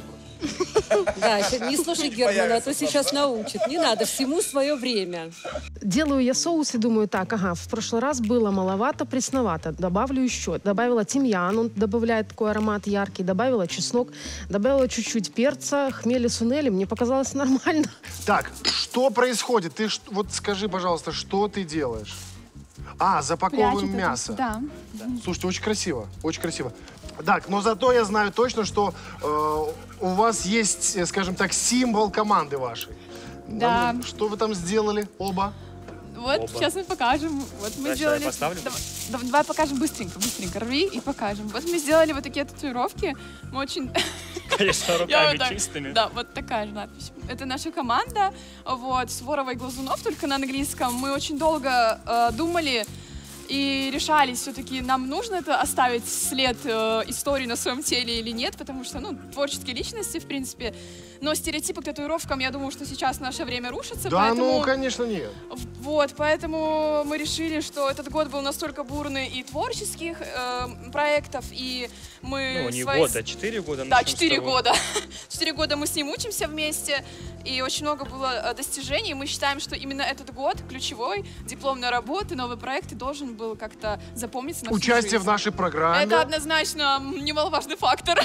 Speaker 7: Да, не слушай Германа, а то сейчас научит. Не надо, всему свое время.
Speaker 5: Делаю я соус и думаю, так, ага, в прошлый раз было маловато, пресновато. Добавлю еще. Добавила тимьян, он добавляет такой аромат яркий. Добавила чеснок, добавила чуть-чуть перца, хмели сунели. Мне показалось нормально.
Speaker 2: Так, что происходит? Ты ш- вот скажи, пожалуйста, что ты делаешь? А, запаковываем
Speaker 4: Прячет это.
Speaker 2: мясо.
Speaker 4: Да.
Speaker 2: Слушайте, очень красиво, очень красиво. Так, но зато я знаю точно, что э, у вас есть, э, скажем так, символ команды вашей.
Speaker 4: Да.
Speaker 2: Ну, что вы там сделали оба?
Speaker 4: Вот,
Speaker 8: Оба.
Speaker 4: сейчас мы покажем. Вот мы
Speaker 8: Значит,
Speaker 4: сделали...
Speaker 8: я поставлю?
Speaker 4: Давай, давай, давай покажем быстренько, быстренько. Рви и покажем. Вот мы сделали вот такие татуировки. Мы очень...
Speaker 8: Конечно,
Speaker 4: Я
Speaker 8: руками
Speaker 4: вот так-
Speaker 8: чистыми.
Speaker 4: Да, вот такая же надпись. Это наша команда, вот, Суворова и Глазунов, только на английском. Мы очень долго э, думали и решались, все-таки нам нужно это оставить след э, истории на своем теле или нет, потому что, ну, творческие личности, в принципе. Но стереотипы к татуировкам, я думаю, что сейчас в наше время рушатся,
Speaker 2: Да,
Speaker 4: поэтому...
Speaker 2: ну, конечно, нет.
Speaker 4: Вот, поэтому мы решили, что этот год был настолько бурный и творческих э, проектов, и мы...
Speaker 8: Ну, не
Speaker 4: свои-
Speaker 8: год, а четыре года.
Speaker 4: Да,
Speaker 8: начнем с
Speaker 4: четыре
Speaker 8: того.
Speaker 4: года. Четыре года мы с ним учимся вместе, и очень много было э, достижений. Мы считаем, что именно этот год ключевой, дипломной работы, новый проект, и должен был как-то запомниться на всю
Speaker 2: Участие
Speaker 4: жизнь.
Speaker 2: в нашей программе.
Speaker 4: Это однозначно м, немаловажный фактор.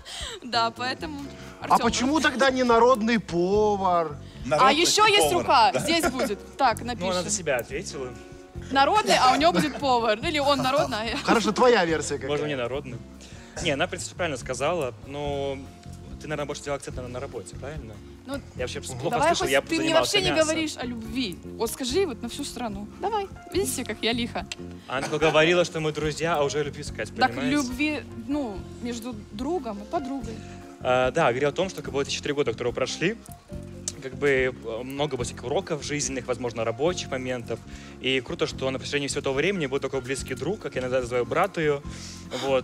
Speaker 4: Да, поэтому...
Speaker 2: А
Speaker 4: Артём,
Speaker 2: почему тогда не народный повар?
Speaker 4: А еще есть рука, здесь будет. Так,
Speaker 8: Ну, она за
Speaker 4: напишем.
Speaker 8: себя ответила.
Speaker 4: Народный, а у него будет повар. Ну, или он народный, а я...
Speaker 2: Хорошо, твоя версия какая?
Speaker 8: Можно не народный. Не, она, в принципе, правильно сказала, но ты, наверное, больше делал акцент на, на работе, правильно?
Speaker 4: Ну,
Speaker 8: Я вообще просто плохо
Speaker 4: Давай
Speaker 8: слышал,
Speaker 4: хоть
Speaker 8: я
Speaker 4: ты мне
Speaker 8: занимался
Speaker 4: вообще не
Speaker 8: мясом.
Speaker 4: говоришь о любви. Вот скажи вот на всю страну. Давай. Видите, как я лихо.
Speaker 8: Она только говорила, что мы друзья, а уже любви сказать,
Speaker 4: Так
Speaker 8: понимаете?
Speaker 4: любви, ну, между другом и подругой.
Speaker 8: А, да, говорил о том, что как бы, эти четыре года, которые прошли, как бы э, много было всяких уроков жизненных, возможно, рабочих моментов. И круто, что на протяжении всего этого времени был такой близкий друг, как я иногда называю, брат ее. Вот.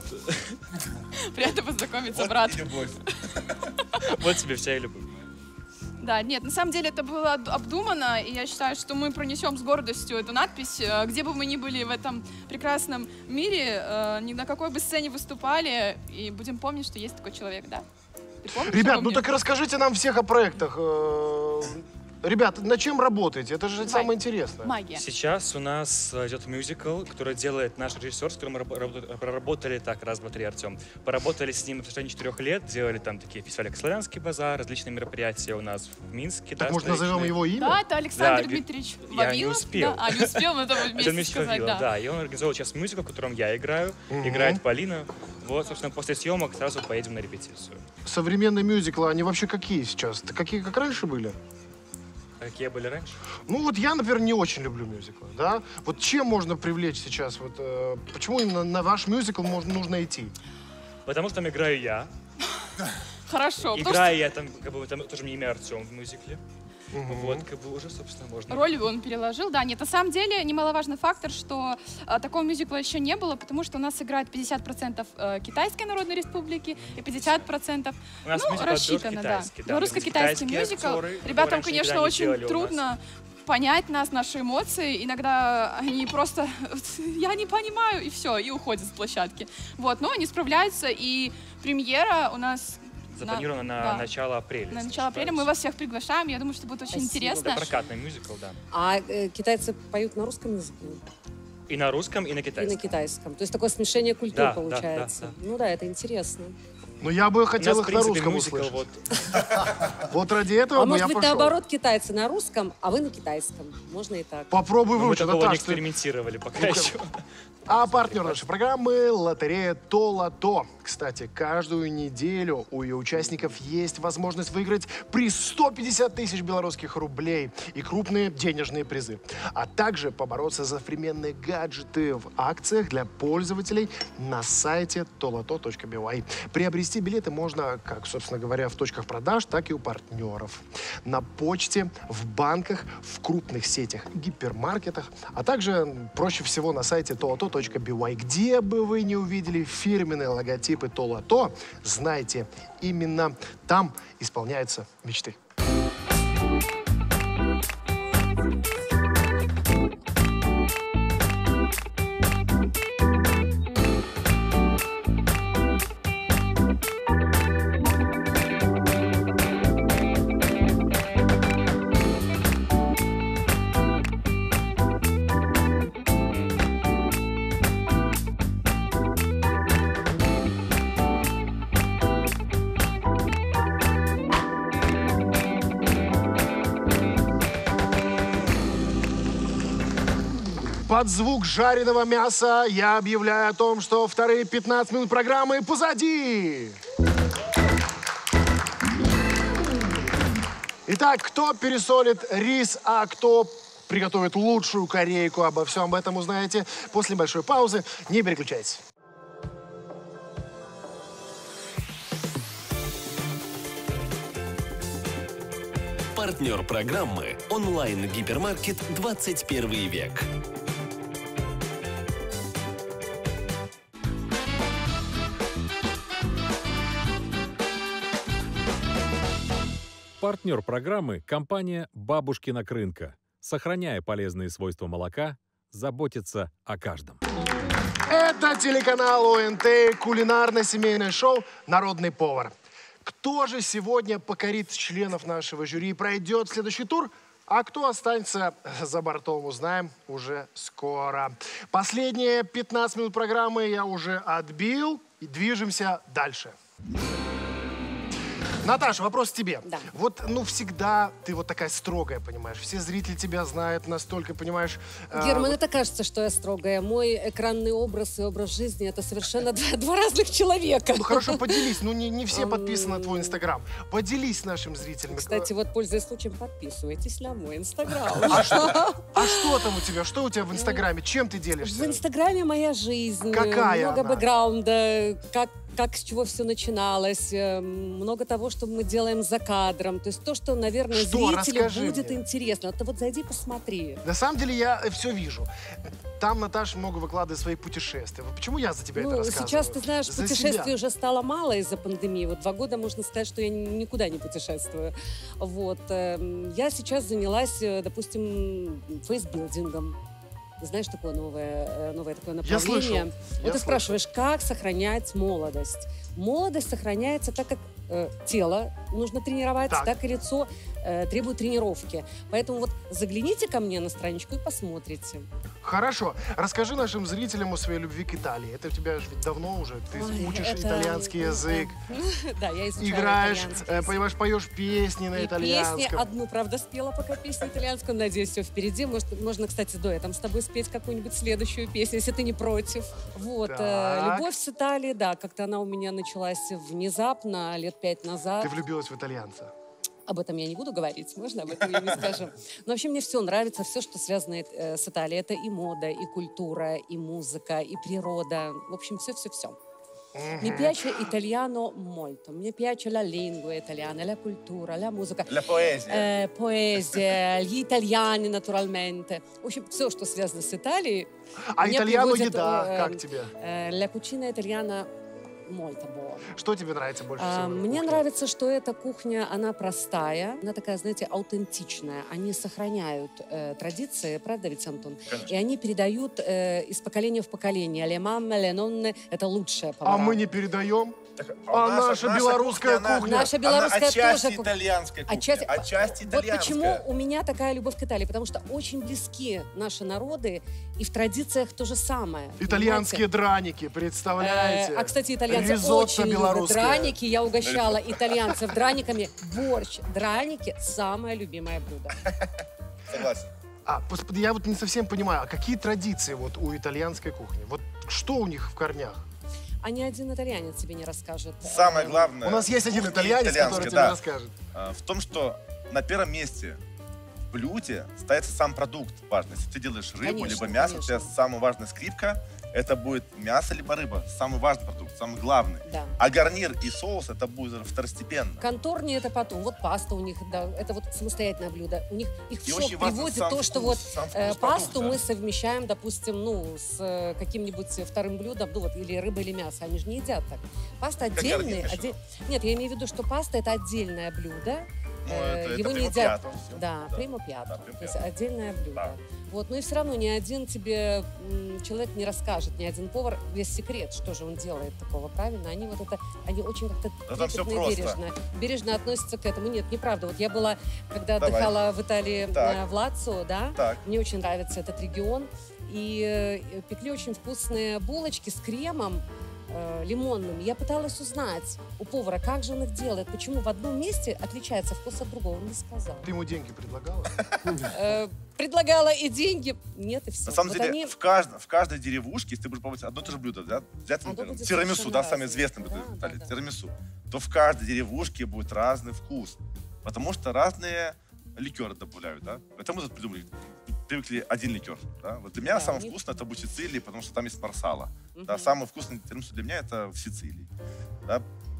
Speaker 4: Приятно познакомиться, брат.
Speaker 8: Вот тебе вся и любовь.
Speaker 4: Да, нет, на самом деле это было об- обдумано, и я считаю, что мы пронесем с гордостью эту надпись, э, где бы мы ни были в этом прекрасном мире, э, ни на какой бы сцене выступали, и будем помнить, что есть такой человек, да. Ты помнишь
Speaker 2: Ребят,
Speaker 4: обо
Speaker 2: ну
Speaker 4: мне?
Speaker 2: так расскажите нам всех о проектах. Э, Ребят, над чем работаете? Это же самое интересное.
Speaker 4: Магия.
Speaker 8: Сейчас у нас э, идет мюзикл, который делает наш режиссер, с которым мы рабо- рабо- проработали так, раз, два, три, Артем. Поработали с ним на протяжении четырех лет, делали там такие фестивали, как Славянский базар, различные мероприятия у нас в Минске.
Speaker 2: Так,
Speaker 8: да,
Speaker 2: может, назовем
Speaker 8: столичные.
Speaker 2: его имя?
Speaker 4: Да, это Александр
Speaker 8: Да,
Speaker 4: Дмитриевич
Speaker 8: я не
Speaker 4: Вавилов.
Speaker 8: успел.
Speaker 4: Да? А, не успел, но это
Speaker 8: Это
Speaker 4: вместе
Speaker 8: Дмитрий
Speaker 4: сказать,
Speaker 8: Вавилов,
Speaker 4: да.
Speaker 8: да. И он организовал сейчас мюзикл, в котором я играю,
Speaker 2: Мгм.
Speaker 8: играет Полина. Вот, собственно, после съемок сразу поедем на репетицию.
Speaker 2: Современные мюзиклы, они вообще какие сейчас? Какие, как раньше были?
Speaker 8: Какие были раньше?
Speaker 2: Ну вот я, например, не очень люблю мюзиклы, да? Вот чем можно привлечь сейчас? Вот, э, почему именно на ваш мюзикл можно, нужно идти?
Speaker 8: Потому что там играю я.
Speaker 4: Хорошо. потому
Speaker 8: Играю я там, как бы, там тоже мне имя Артем в мюзикле. Вот, как бы уже, собственно, можно.
Speaker 4: Роль он переложил, да. Нет, на самом деле немаловажный фактор, что э, такого мюзикла еще не было, потому что у нас играет пятьдесят процентов э, Китайской Народной Республики и пятьдесят процентов
Speaker 8: У нас
Speaker 4: ну,
Speaker 8: мюзикл
Speaker 4: рассчитано, да.
Speaker 8: белорусский-китайский, да.
Speaker 4: Белорусско-китайский
Speaker 8: Китайские
Speaker 4: мюзикл.
Speaker 8: актеры,
Speaker 4: Ребятам,
Speaker 8: которые раньше
Speaker 4: конечно,
Speaker 8: никогда не
Speaker 4: очень
Speaker 8: делали у нас.
Speaker 4: трудно понять нас, наши эмоции. Иногда они просто «я не понимаю» и все, и уходят с площадки. Вот, но они справляются, и премьера у нас
Speaker 8: Запланировано на,
Speaker 4: да.
Speaker 8: начало апреля.
Speaker 4: на
Speaker 8: если
Speaker 4: начало
Speaker 8: не
Speaker 4: апреля.
Speaker 8: ошибаюсь.
Speaker 4: Мы вас всех приглашаем. Я думаю, что будет очень
Speaker 7: Спасибо.
Speaker 4: интересно.
Speaker 8: Это прокатный мюзикл, да.
Speaker 7: А э, китайцы поют на русском языке
Speaker 8: И на русском, и на
Speaker 7: и
Speaker 8: китайском.
Speaker 7: на китайском. То есть такое смешение культур
Speaker 8: Да, да,
Speaker 7: получается.
Speaker 8: да,
Speaker 7: Ну да, это интересно.
Speaker 2: Ну я бы
Speaker 8: У
Speaker 2: хотел
Speaker 8: нас, в
Speaker 2: их на
Speaker 8: принципе,
Speaker 2: русском
Speaker 8: мюзикл
Speaker 2: услышать.
Speaker 8: вот.
Speaker 2: Вот ради этого
Speaker 7: А
Speaker 2: бы
Speaker 7: может
Speaker 2: я
Speaker 7: быть,
Speaker 2: пошел.
Speaker 7: наоборот, китайцы на русском, а вы на китайском. Можно и так.
Speaker 2: Попробуй
Speaker 8: Но мы
Speaker 2: выучить.
Speaker 8: такого не
Speaker 2: Наташ, ты-
Speaker 8: экспериментировали пока
Speaker 2: Ну-ка.
Speaker 8: еще.
Speaker 2: А партнер нашей программы — лотерея То-Лото. Кстати, каждую неделю у ее участников есть возможность выиграть приз сто пятьдесят тысяч белорусских рублей и крупные денежные призы. А также побороться за современные гаджеты в акциях для пользователей на сайте толото точка би вай. Приобрести билеты можно, как, собственно говоря, в точках продаж, так и у партнеров. На почте, в банках, в крупных сетях, гипермаркетах, а также проще всего на сайте толото точка би вай. Где бы вы не увидели фирменные логотипы То-Лото, знайте, именно там исполняются мечты. под звук жареного мяса я объявляю о том, что вторые пятнадцать минут программы позади. Итак, кто пересолит рис, а кто приготовит лучшую корейку? Обо всем об этом узнаете после большой паузы. Не переключайтесь.
Speaker 11: Партнер программы онлайн-гипермаркет двадцать первый век.
Speaker 12: Партнер программы – компания «Бабушкина крынка». Сохраняя полезные свойства молока, заботится о каждом.
Speaker 2: Это телеканал О Н Т, кулинарно-семейное шоу «Народный повар». Кто же сегодня покорит членов нашего жюри и пройдет следующий тур? А кто останется за бортом, узнаем уже скоро. Последние пятнадцать минут программы я уже отбил. И движемся дальше. Наташа, вопрос к тебе.
Speaker 7: Да.
Speaker 2: Вот, ну, всегда ты вот такая строгая, понимаешь. Все зрители тебя знают настолько, понимаешь.
Speaker 7: Герман,
Speaker 2: э,
Speaker 7: это кажется, что я строгая. Мой экранный образ и образ жизни — это совершенно два, два разных человека.
Speaker 2: Ну, хорошо, поделись. Ну, не, не все подписаны на твой Инстаграм. Поделись с нашими зрителями.
Speaker 7: Кстати, вот, пользуясь случаем, подписывайтесь на мой Инстаграм.
Speaker 2: А что, а что там у тебя? Что у тебя в Инстаграме? Чем ты делишься?
Speaker 7: В Инстаграме моя жизнь.
Speaker 2: Какая
Speaker 7: Много
Speaker 2: она?
Speaker 7: бэкграунда, как, как, с чего все начиналось. э, Много того, что мы делаем за кадром. То есть то, что, наверное,
Speaker 2: Что?
Speaker 7: зрителю
Speaker 2: Расскажи
Speaker 7: будет
Speaker 2: мне.
Speaker 7: интересно. Это вот зайди, посмотри.
Speaker 2: На самом деле я все вижу. Там Наташа много выкладывает свои путешествия. Вот почему я за тебя это
Speaker 7: Ну,
Speaker 2: рассказываю?
Speaker 7: сейчас, ты знаешь,
Speaker 2: За
Speaker 7: путешествий
Speaker 2: себя.
Speaker 7: уже стало мало из-за пандемии. Вот два года, можно сказать, что я никуда не путешествую. Вот. эм, Я сейчас занялась, э, допустим, фейсбилдингом. Знаешь, такое новое, э, новое такое
Speaker 2: Я
Speaker 7: направление.
Speaker 2: слышал.
Speaker 7: Вот
Speaker 2: Я
Speaker 7: ты
Speaker 2: слышал.
Speaker 7: спрашиваешь, как сохранять молодость? Молодость сохраняется так, как э, тело нужно тренировать,
Speaker 2: Так.
Speaker 7: так, и лицо э, требует тренировки. Поэтому вот загляните ко мне на страничку и посмотрите.
Speaker 2: Хорошо. Расскажи нашим зрителям о своей любви к Италии. Это у тебя же ведь давно уже. Ты
Speaker 7: Ой,
Speaker 2: учишь
Speaker 7: это-
Speaker 2: итальянский язык.
Speaker 7: Да, я изучала
Speaker 2: Играешь,
Speaker 7: итальянский
Speaker 2: э,
Speaker 7: язык.
Speaker 2: понимаешь, поешь песни на
Speaker 7: И
Speaker 2: итальянском.
Speaker 7: песни одну, правда, спела пока песню итальянскую. Надеюсь, все впереди. Может, можно, кстати, дуэтом с тобой спеть какую-нибудь следующую песню, если ты не против. Вот. э,
Speaker 2: Так.
Speaker 7: Любовь с Италией, да, как-то она у меня началась внезапно, лет пять назад.
Speaker 2: Ты влюбилась в итальянца.
Speaker 7: Об этом я не буду говорить, можно об этом я не скажу. Но вообще мне все нравится, все, что связано э, с Италией. Это и мода, и культура, и музыка, и природа. В общем, все-все-все. Mi piace italiano molto, mi piace la lingua italiana, la cultura, la musica.
Speaker 9: La poesia.
Speaker 7: Э, поэзия, gli italiani, naturalmente. В общем, все, что связано с Италией.
Speaker 2: А
Speaker 7: меня
Speaker 2: итальяно
Speaker 7: приводит,
Speaker 2: еда,
Speaker 7: э,
Speaker 2: как тебе?
Speaker 7: э, La cucina italiana molto buona.
Speaker 2: Что тебе нравится больше всего?
Speaker 7: А,
Speaker 2: на
Speaker 7: Мне
Speaker 2: кухне?
Speaker 7: нравится, что эта кухня, она простая, она такая, знаете, аутентичная. Они сохраняют э, традиции, правда ведь, Антон?
Speaker 9: Конечно.
Speaker 7: И они передают э, из поколения в поколение. Le mamme, le nonne — это лучшее повара.
Speaker 2: А мы не передаем?
Speaker 9: Так,
Speaker 2: А наша белорусская
Speaker 9: она-
Speaker 2: кухня?
Speaker 7: Наша белорусская
Speaker 9: она отчасти
Speaker 7: тоже кухня.
Speaker 9: итальянская кухня,
Speaker 7: Отчасти-
Speaker 9: отчасти
Speaker 7: Вот
Speaker 9: итальянская.
Speaker 7: почему у меня такая любовь к Италии, потому что очень близки наши народы, и в традициях то же самое.
Speaker 2: Итальянские
Speaker 7: понимаете?
Speaker 2: драники, представляете?
Speaker 7: Э, А, кстати, итальянцы
Speaker 2: Ризотто
Speaker 7: очень любят
Speaker 2: белорусское.
Speaker 7: драники. Я угощала итальянцев драниками. Борщ, драники — самое любимое блюдо.
Speaker 9: Согласен.
Speaker 2: А, господи, я вот не совсем понимаю, а какие традиции вот у итальянской кухни? Вот что у них в корнях?
Speaker 7: А ни один итальянец тебе не расскажет.
Speaker 9: Самое главное...
Speaker 2: У нас есть один
Speaker 9: кухня
Speaker 2: итальянец, который
Speaker 9: итальянская,
Speaker 2: тебе
Speaker 9: да,
Speaker 2: расскажет.
Speaker 9: а, В том, что на первом месте в блюде ставится сам продукт важный. Если ты делаешь рыбу,
Speaker 7: Конечно,
Speaker 9: либо мясо, у тебя
Speaker 7: конечно.
Speaker 9: самая важная скрипка — это будет мясо либо рыба. Самый важный продукт, самый главный.
Speaker 7: Да.
Speaker 9: А гарнир и соус — это будет второстепенно.
Speaker 7: Конторни — это потом. Вот паста у них, да, это вот самостоятельное блюдо. У них их в
Speaker 9: И
Speaker 7: шок
Speaker 9: очень важен
Speaker 7: приводит
Speaker 9: сам
Speaker 7: то, что
Speaker 9: вкус,
Speaker 7: вот
Speaker 9: сам
Speaker 7: э,
Speaker 9: вкус
Speaker 7: пасту
Speaker 9: продукта.
Speaker 7: мы совмещаем, допустим, ну, с э, каким-нибудь вторым блюдом, ну вот, или рыба, или мясо. Они же не едят так. Паста
Speaker 9: Как
Speaker 7: отдельная.
Speaker 9: гарнир,
Speaker 7: отдель- Нет, я имею в виду, что паста — это отдельное блюдо.
Speaker 9: Ну,
Speaker 7: Э,
Speaker 9: это-
Speaker 7: Его
Speaker 9: это
Speaker 7: не
Speaker 9: primo
Speaker 7: едят.
Speaker 9: piatto всё.
Speaker 7: Да,
Speaker 9: Да.
Speaker 7: прямо пьято.
Speaker 9: Да, primo
Speaker 7: То есть
Speaker 9: piatto.
Speaker 7: отдельное блюдо.
Speaker 9: Да.
Speaker 7: Вот, но и все равно ни один тебе м, человек не расскажет, ни один повар весь секрет, что же он делает такого, правильно? Они вот это, они очень как-то
Speaker 9: Да там всё
Speaker 7: трепетно и
Speaker 9: просто.
Speaker 7: бережно, бережно относятся к этому. Нет, неправда. Вот я была, когда
Speaker 9: Давай.
Speaker 7: отдыхала в Италии
Speaker 9: Так.
Speaker 7: э, в Лацио, да,
Speaker 9: Так.
Speaker 7: мне очень нравится этот регион, и э, пекли очень вкусные булочки с кремом, э, лимонным. Я пыталась узнать у повара, как же он их делает, почему в одном месте отличается вкус от другого. Он не сказал.
Speaker 2: Ты ему деньги предлагала?
Speaker 7: Э, Предлагала и деньги. Нет, и все.
Speaker 9: На самом
Speaker 7: Вот
Speaker 9: деле,
Speaker 7: они-
Speaker 9: в, каждом, в каждой деревушке, если ты будешь пробовать одно и то же блюдо, да, взять,
Speaker 7: Оно
Speaker 9: например,
Speaker 7: будет
Speaker 9: тирамису,
Speaker 7: совершенно
Speaker 9: да, самое
Speaker 7: разное.
Speaker 9: известное блюдо
Speaker 7: Да,
Speaker 9: в Италии,
Speaker 7: да, да.
Speaker 9: тирамису, то в каждой деревушке будет разный вкус. Потому что разные ликеры добавляют, да. Это мы тут придумали, привыкли один ликер, да. Вот для меня
Speaker 7: Да,
Speaker 9: самое
Speaker 7: они-
Speaker 9: вкусное это будет Сицилия, потому что там есть марсала. Да,
Speaker 7: Мгм.
Speaker 9: самый вкусный тирамису для меня это в Сицилии. Да.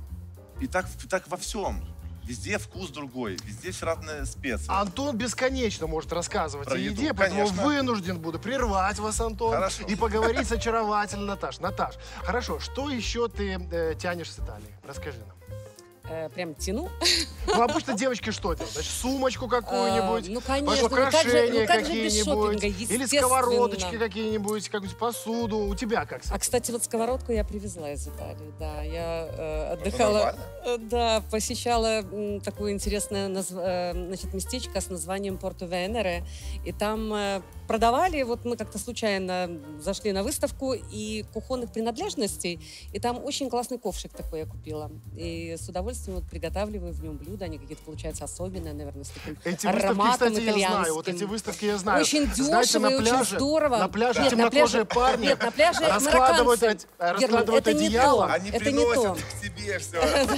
Speaker 9: И так, так во всем. Везде вкус другой, везде все разные специи.
Speaker 2: Антон бесконечно может рассказывать
Speaker 9: Про
Speaker 2: о
Speaker 9: еду,
Speaker 2: еде, поэтому
Speaker 9: конечно.
Speaker 2: вынужден буду прервать вас, Антон,
Speaker 9: Хорошо.
Speaker 2: и поговорить с очаровательной Наташей. Наташ, хорошо, что еще ты э, тянешь с Италии? Расскажи нам.
Speaker 7: Э, прям тяну.
Speaker 2: Ну, обычно девочки что делают? Значит, сумочку какую-нибудь,
Speaker 7: А, ну, конечно,
Speaker 2: потом
Speaker 7: ну, как же-
Speaker 2: украшения
Speaker 7: ну, как же без
Speaker 2: какие-нибудь,
Speaker 7: шопинга,
Speaker 2: или
Speaker 7: естественно.
Speaker 2: сковородочки какие-нибудь, какую-нибудь посуду. У тебя как? с
Speaker 7: А,
Speaker 2: этим?
Speaker 7: кстати, вот сковородку я привезла из Италии, да. Я э, отдыхала, э, да, посещала м, такое интересное назв- э, значит, местечко с названием Порто Венере. И там э, продавали, вот мы как-то случайно зашли на выставку и кухонных принадлежностей, и там очень классный ковшик такой я купила. И с удовольствием вот приготавливаю в нем блюда, они какие-то получаются особенные, наверное, с таким
Speaker 2: Эти выставки,
Speaker 7: ароматом
Speaker 2: кстати, я
Speaker 7: итальянским.
Speaker 2: знаю. Вот эти выставки я знаю.
Speaker 7: Очень
Speaker 2: Знаете,
Speaker 7: дешево
Speaker 2: на
Speaker 7: и очень
Speaker 2: пляже,
Speaker 7: здорово.
Speaker 2: На пляже
Speaker 7: Нет, на
Speaker 2: темнокожие
Speaker 7: пляже-
Speaker 2: парни
Speaker 7: нет, на пляже
Speaker 2: раскладывают,
Speaker 7: марокканцы.
Speaker 2: од-
Speaker 7: Герман,
Speaker 2: раскладывают
Speaker 7: это не
Speaker 2: одеяло.
Speaker 7: то.
Speaker 9: Они
Speaker 7: это не
Speaker 9: приносят
Speaker 7: то.
Speaker 9: к себе все.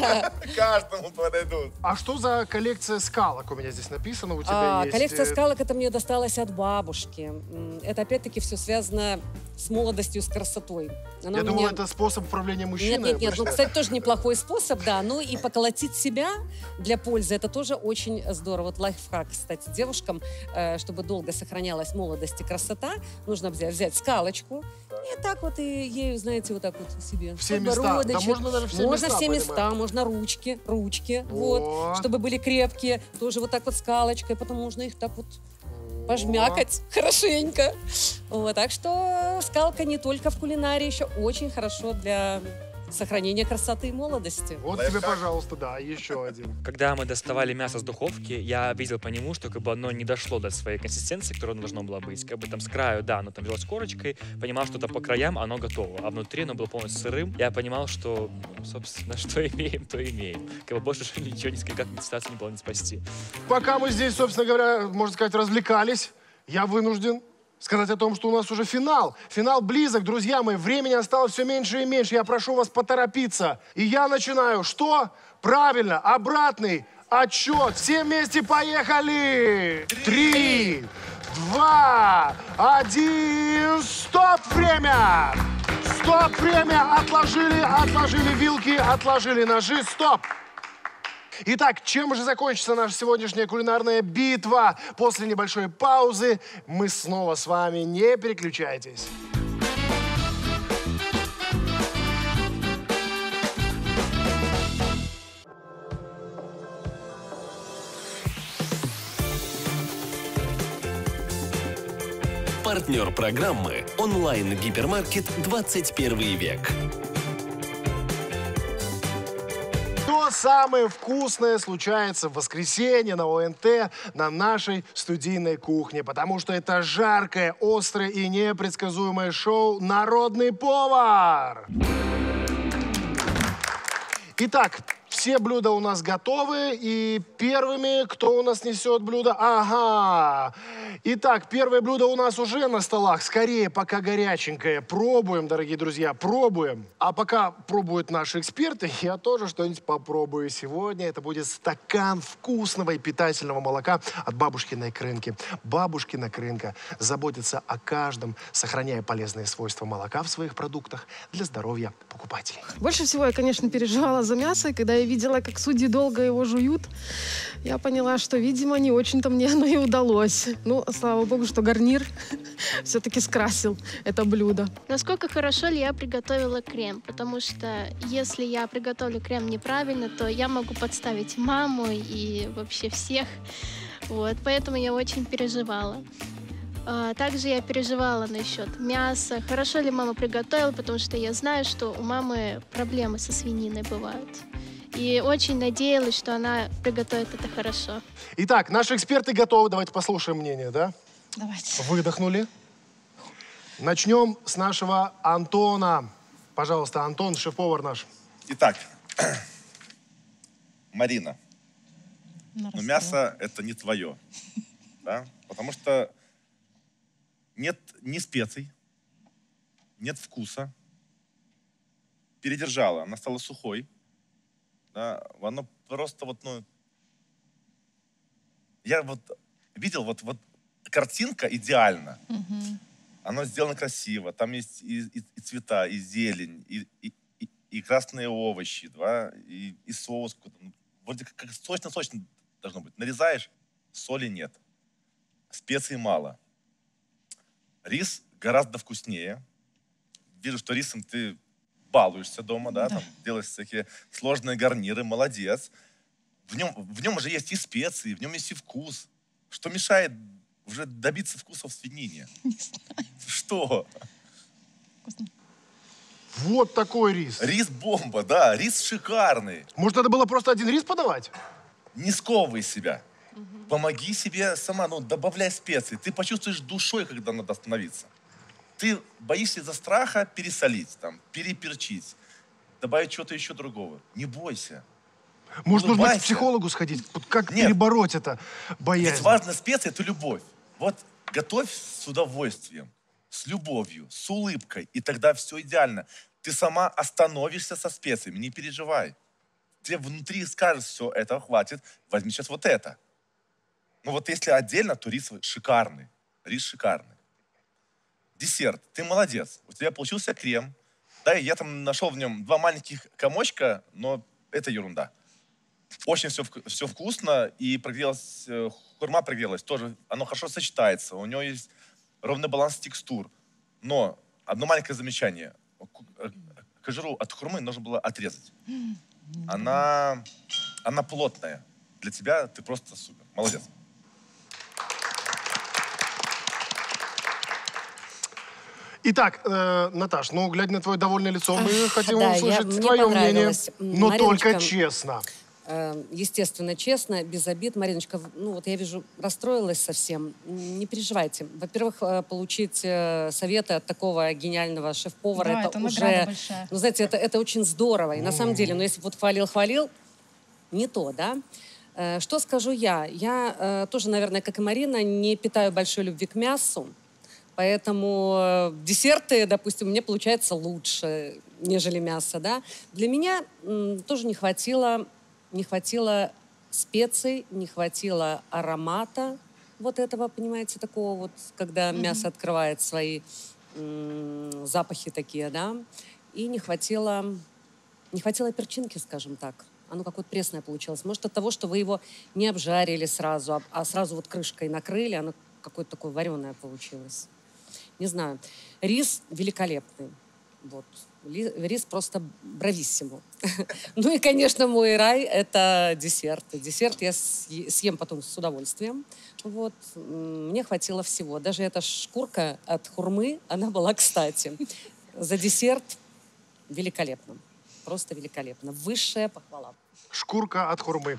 Speaker 9: Каждому подойдут.
Speaker 2: А что за коллекция скалок у меня здесь написано? У тебя
Speaker 7: А,
Speaker 2: есть?
Speaker 7: коллекция
Speaker 2: э,
Speaker 7: скалок это мне досталась от бабушки. М, Это опять-таки все связано с молодостью, с красотой. Она
Speaker 2: Я
Speaker 7: у
Speaker 2: думал,
Speaker 7: меня-
Speaker 2: это способ управления
Speaker 7: Нет,
Speaker 2: мужчиной.
Speaker 7: нет, нет. Ну,
Speaker 2: обычно.
Speaker 7: кстати, тоже неплохой способ, да. Ну и поколотить себя для пользы, это тоже очень здорово. Вот лайфхак, кстати, девушкам, э, чтобы долго сохранялась молодость и красота, нужно взять, взять скалочку и так вот и ею, знаете, вот так вот себе.
Speaker 2: Все места. Да
Speaker 7: подбородочек.
Speaker 2: можно даже все
Speaker 7: Можно
Speaker 2: места,
Speaker 7: все
Speaker 2: понимаю.
Speaker 7: места, можно ручки, ручки,
Speaker 2: О.
Speaker 7: вот, чтобы были крепкие, тоже вот так вот скалочкой, потом можно их так вот пожмякать хорошенько. Вот, так что скалка не только в кулинарии, еще очень хорошо для сохранения красоты и молодости.
Speaker 2: Вот тебе, пожалуйста, да, еще один.
Speaker 8: Когда мы доставали мясо с духовки, я видел по нему, что как бы оно не дошло до своей консистенции, которой оно должно было быть. Как бы там с краю, да, оно там велось корочкой, понимал, что-то по краям оно готово, а внутри оно было полностью сырым. Я понимал, что, ну, собственно, что имеем, то имеем. Как бы больше уже ничего, никак ситуации не было не спасти.
Speaker 2: Пока мы здесь, собственно говоря, можно сказать, развлекались, я вынужден сказать о том, что у нас уже финал. Финал близок, друзья мои. Времени осталось все меньше и меньше. Я прошу вас поторопиться. И я начинаю. Что? Правильно, обратный отчет. Все вместе поехали. Три, два, один. Стоп, время. Стоп, время. Отложили, отложили вилки, отложили ножи. Стоп. Итак, чем же закончится наша сегодняшняя кулинарная битва? После небольшой паузы мы снова с вами. Не переключайтесь.
Speaker 11: Партнер программы онлайн-гипермаркет двадцать первый век.
Speaker 2: Что самое вкусное случается в воскресенье на О Н Т на нашей студийной кухне? Потому что это жаркое, острое и непредсказуемое шоу «Народный повар». Итак, все блюда у нас готовы, и первыми, кто у нас несет блюдо? Ага. Итак, первое блюдо у нас уже на столах. Скорее, пока горяченькое. Пробуем, дорогие друзья, пробуем. А пока пробуют наши эксперты, я тоже что-нибудь попробую сегодня. Это будет стакан вкусного и питательного молока от бабушкиной крынки. Бабушкина крынка заботится о каждом, сохраняя полезные свойства молока в своих продуктах для здоровья покупателей.
Speaker 5: Больше всего я, конечно, переживала за мясо, и когда я видела, как судьи долго его жуют, я поняла, что, видимо, не очень-то мне оно и удалось. Ну, слава богу, что гарнир все-таки скрасил это блюдо.
Speaker 3: Насколько хорошо ли я приготовила крем? Потому что если я приготовлю крем неправильно, то я могу подставить маму и вообще всех. Вот, поэтому я очень переживала. А, Также я переживала насчет мяса. Хорошо ли мама приготовила, потому что я знаю, что у мамы проблемы со свининой бывают. И очень надеялась, что она приготовит это хорошо.
Speaker 2: Итак, наши эксперты готовы. Давайте послушаем мнение, да?
Speaker 5: Давайте.
Speaker 2: Выдохнули. Начнем с нашего Антона. Пожалуйста, Антон, шеф-повар наш.
Speaker 9: Итак, Марина, но мясо это не твое, да? Потому что нет ни специй, нет вкуса. Передержала, она стала сухой. Да? Оно просто вот, ну... Я вот видел, вот, вот картинка идеальна.
Speaker 5: Мгм.
Speaker 9: Оно сделано красиво. Там есть и, и- и цвета, и зелень, и, и- и- и красные овощи, да? и, и соус какой-то. Ну, вроде как, как сочно-сочно должно быть. Нарезаешь, соли нет. Специй мало. Рис гораздо вкуснее. Вижу, что рисом ты балуешься дома, да,
Speaker 5: Да.
Speaker 9: там делаешь всякие сложные гарниры, молодец. В нем, в нем уже есть и специи, в нем есть и вкус. Что мешает уже добиться вкуса в свинине?
Speaker 5: Не знаю.
Speaker 9: Что?
Speaker 5: Вкусно.
Speaker 2: Вот такой рис.
Speaker 9: Рис бомба, да, рис шикарный.
Speaker 2: Может, надо было просто один рис подавать?
Speaker 9: Не сковывай себя. Помоги себе сама, ну, добавляй специи. Ты почувствуешь душой, когда надо остановиться. Ты боишься из-за страха пересолить, там, переперчить, добавить чего-то еще другого. Не бойся.
Speaker 2: Может, нужно к
Speaker 9: Улыбайся.
Speaker 2: психологу сходить? Вот как
Speaker 9: Нет.
Speaker 2: перебороть это боязнь?
Speaker 9: Ведь важная специя — это любовь. Вот готовь с удовольствием, с любовью, с улыбкой, и тогда все идеально. Ты сама остановишься со специями, не переживай. Тебе внутри скажешь, все, этого хватит, возьми сейчас вот это. Ну вот если отдельно, то рис шикарный. Рис шикарный. Десерт. Ты молодец. У тебя получился крем. Да, и я там нашел в нем два маленьких комочка, но это ерунда. Очень все, все вкусно, и прогрелась, э, хурма прогрелась тоже. Оно хорошо сочетается, у него есть ровный баланс текстур. Но одно маленькое замечание. Ку- э, Кожуру от хурмы нужно было отрезать. Она, она плотная. Для тебя ты просто супер. Молодец.
Speaker 2: Итак, э, Наташ, ну, глядя на твое довольное лицо, мы
Speaker 7: Ах,
Speaker 2: хотим
Speaker 7: да, я-
Speaker 2: услышать
Speaker 7: мне
Speaker 2: твое мнение.
Speaker 7: понравилось. М,
Speaker 2: Но
Speaker 7: Мариночка,
Speaker 2: только честно.
Speaker 7: Э, Естественно, честно, без обид. Мариночка, в- ну вот я вижу, расстроилась совсем. М, Не переживайте. Во-первых, э, получить э, советы от такого гениального шеф-повара,
Speaker 5: Да,
Speaker 7: это,
Speaker 5: это награда
Speaker 7: уже,
Speaker 5: большая.
Speaker 7: ну знаете, это, это очень здорово. И на самом деле, ну если вот хвалил-хвалил, не то, да? Э, Что скажу я? Я э, тоже, наверное, как и Марина, не питаю большой любви к мясу. Поэтому э, десерты, допустим, мне получается лучше, нежели мясо, да. Для меня м, тоже не хватило, не хватило специй, не хватило аромата вот этого, понимаете, такого вот, когда
Speaker 5: Мгм.
Speaker 7: мясо открывает свои м, запахи такие, да. И не хватило, не хватило перчинки, скажем так. Оно как вот пресное получилось. Может, от того, что вы его не обжарили сразу, а, а сразу вот крышкой накрыли, оно какое-то такое вареное получилось. Не знаю. Рис великолепный. Вот. Ли- Рис просто брависсимо. Ну и, конечно, мой рай — это десерт. Десерт я съе- съем потом с удовольствием. Вот. М, Мне хватило всего. Даже эта шкурка от хурмы, она была кстати. За десерт великолепно. Просто великолепно. Высшая похвала.
Speaker 2: Шкурка от хурмы.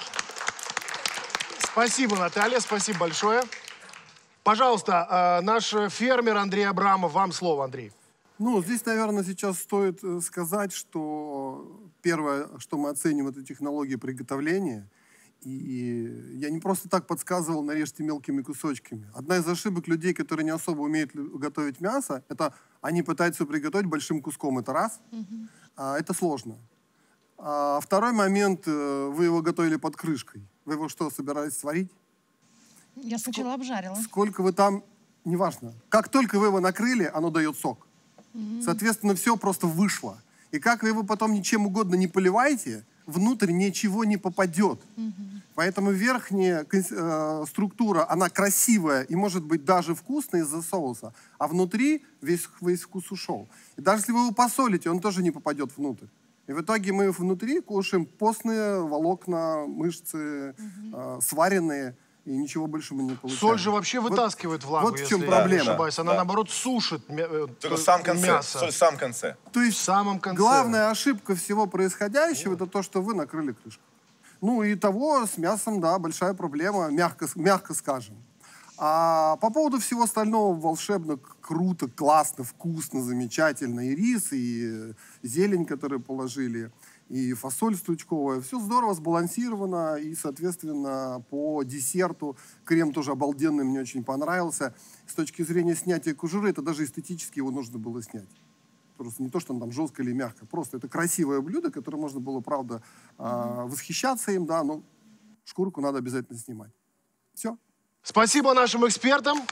Speaker 2: Спасибо, Наталья, спасибо большое. Пожалуйста, э, наш фермер Андрей Абрамов, вам слово, Андрей.
Speaker 10: Ну, здесь, наверное, сейчас стоит э, сказать, что первое, что мы оценим, это технология приготовления. И я не просто так подсказывал, нарежьте мелкими кусочками. Одна из ошибок людей, которые не особо умеют лю- готовить мясо, это они пытаются приготовить большим куском. Это раз. А, это сложно. А второй момент, э, вы его готовили под крышкой. Вы его что, собирались сварить?
Speaker 5: Я сначала обжарила.
Speaker 10: Сколько вы там, неважно. Как только вы его накрыли, оно дает сок.
Speaker 5: Мгм.
Speaker 10: Соответственно, все просто вышло. И как вы его потом ничем угодно не поливаете, внутрь ничего не попадет. Поэтому верхняя конс- э, структура, она красивая и может быть даже вкусная из-за соуса, а внутри весь, весь вкус ушел. И даже если вы его посолите, он тоже не попадет внутрь. И в итоге мы внутри кушаем постные волокна, мышцы, э, сваренные, и ничего больше мы не получаем.
Speaker 2: Соль же вообще
Speaker 10: Вот-
Speaker 2: вытаскивает влагу,
Speaker 10: Вот в чем
Speaker 2: если
Speaker 10: проблема.
Speaker 2: я не ошибаюсь. Она,
Speaker 9: Да.
Speaker 2: наоборот, сушит мя- э,
Speaker 9: Только
Speaker 2: э,
Speaker 9: в самом конце.
Speaker 2: мясо.
Speaker 9: Соль в самом конце.
Speaker 10: То есть
Speaker 2: В самом конце.
Speaker 10: главная ошибка всего происходящего — это то, что вы накрыли крышку. Ну и того с мясом, да, большая проблема, мягко, с- мягко скажем. А по поводу всего остального, волшебно, круто, классно, вкусно, замечательно. И рис, и зелень, которую положили, и фасоль стручковая. Все здорово, сбалансировано. И, соответственно, по десерту крем тоже обалденный, мне очень понравился. С точки зрения снятия кожуры, это даже эстетически его нужно было снять. Просто не то, что он там жестко или мягко. Просто это красивое блюдо, которое можно было, правда, восхищаться им, да, но шкурку надо обязательно снимать. Все.
Speaker 2: Спасибо нашим экспертам.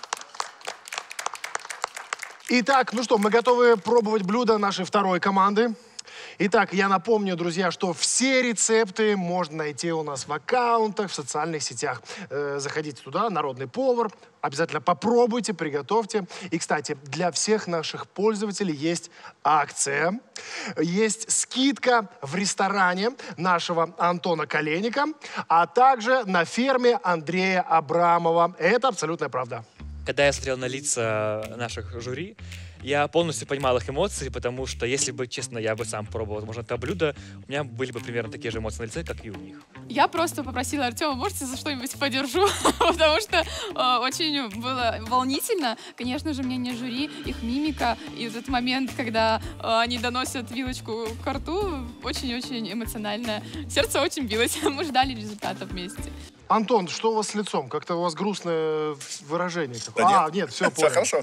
Speaker 2: Итак, ну что, мы готовы пробовать блюда нашей второй команды. Итак, я напомню, друзья, что все рецепты можно найти у нас в аккаунтах, в социальных сетях. Э, заходите туда, «Народный повар». Обязательно попробуйте, приготовьте. И, кстати, для всех наших пользователей есть акция. Есть скидка в ресторане нашего Антона Коленника, а также на ферме Андрея Абрамова. Это абсолютная правда.
Speaker 8: Когда я смотрел на лица наших жюри, я полностью понимал их эмоции, потому что, если бы, честно, я бы сам пробовал, возможно, это блюдо, у меня были бы примерно такие же эмоции на лице, как и у них.
Speaker 4: Я просто попросила Артема, можете за что-нибудь подержу, потому что э, очень было волнительно. Конечно же, мнение жюри, их мимика и этот момент, когда э, они доносят вилочку к рту, очень-очень эмоционально. Сердце очень билось, мы ждали результата вместе.
Speaker 2: Антон, что у вас с лицом? Как-то у вас грустное выражение.
Speaker 9: Да
Speaker 2: а,
Speaker 9: нет,
Speaker 2: нет, все,
Speaker 9: все
Speaker 2: понял.
Speaker 9: хорошо.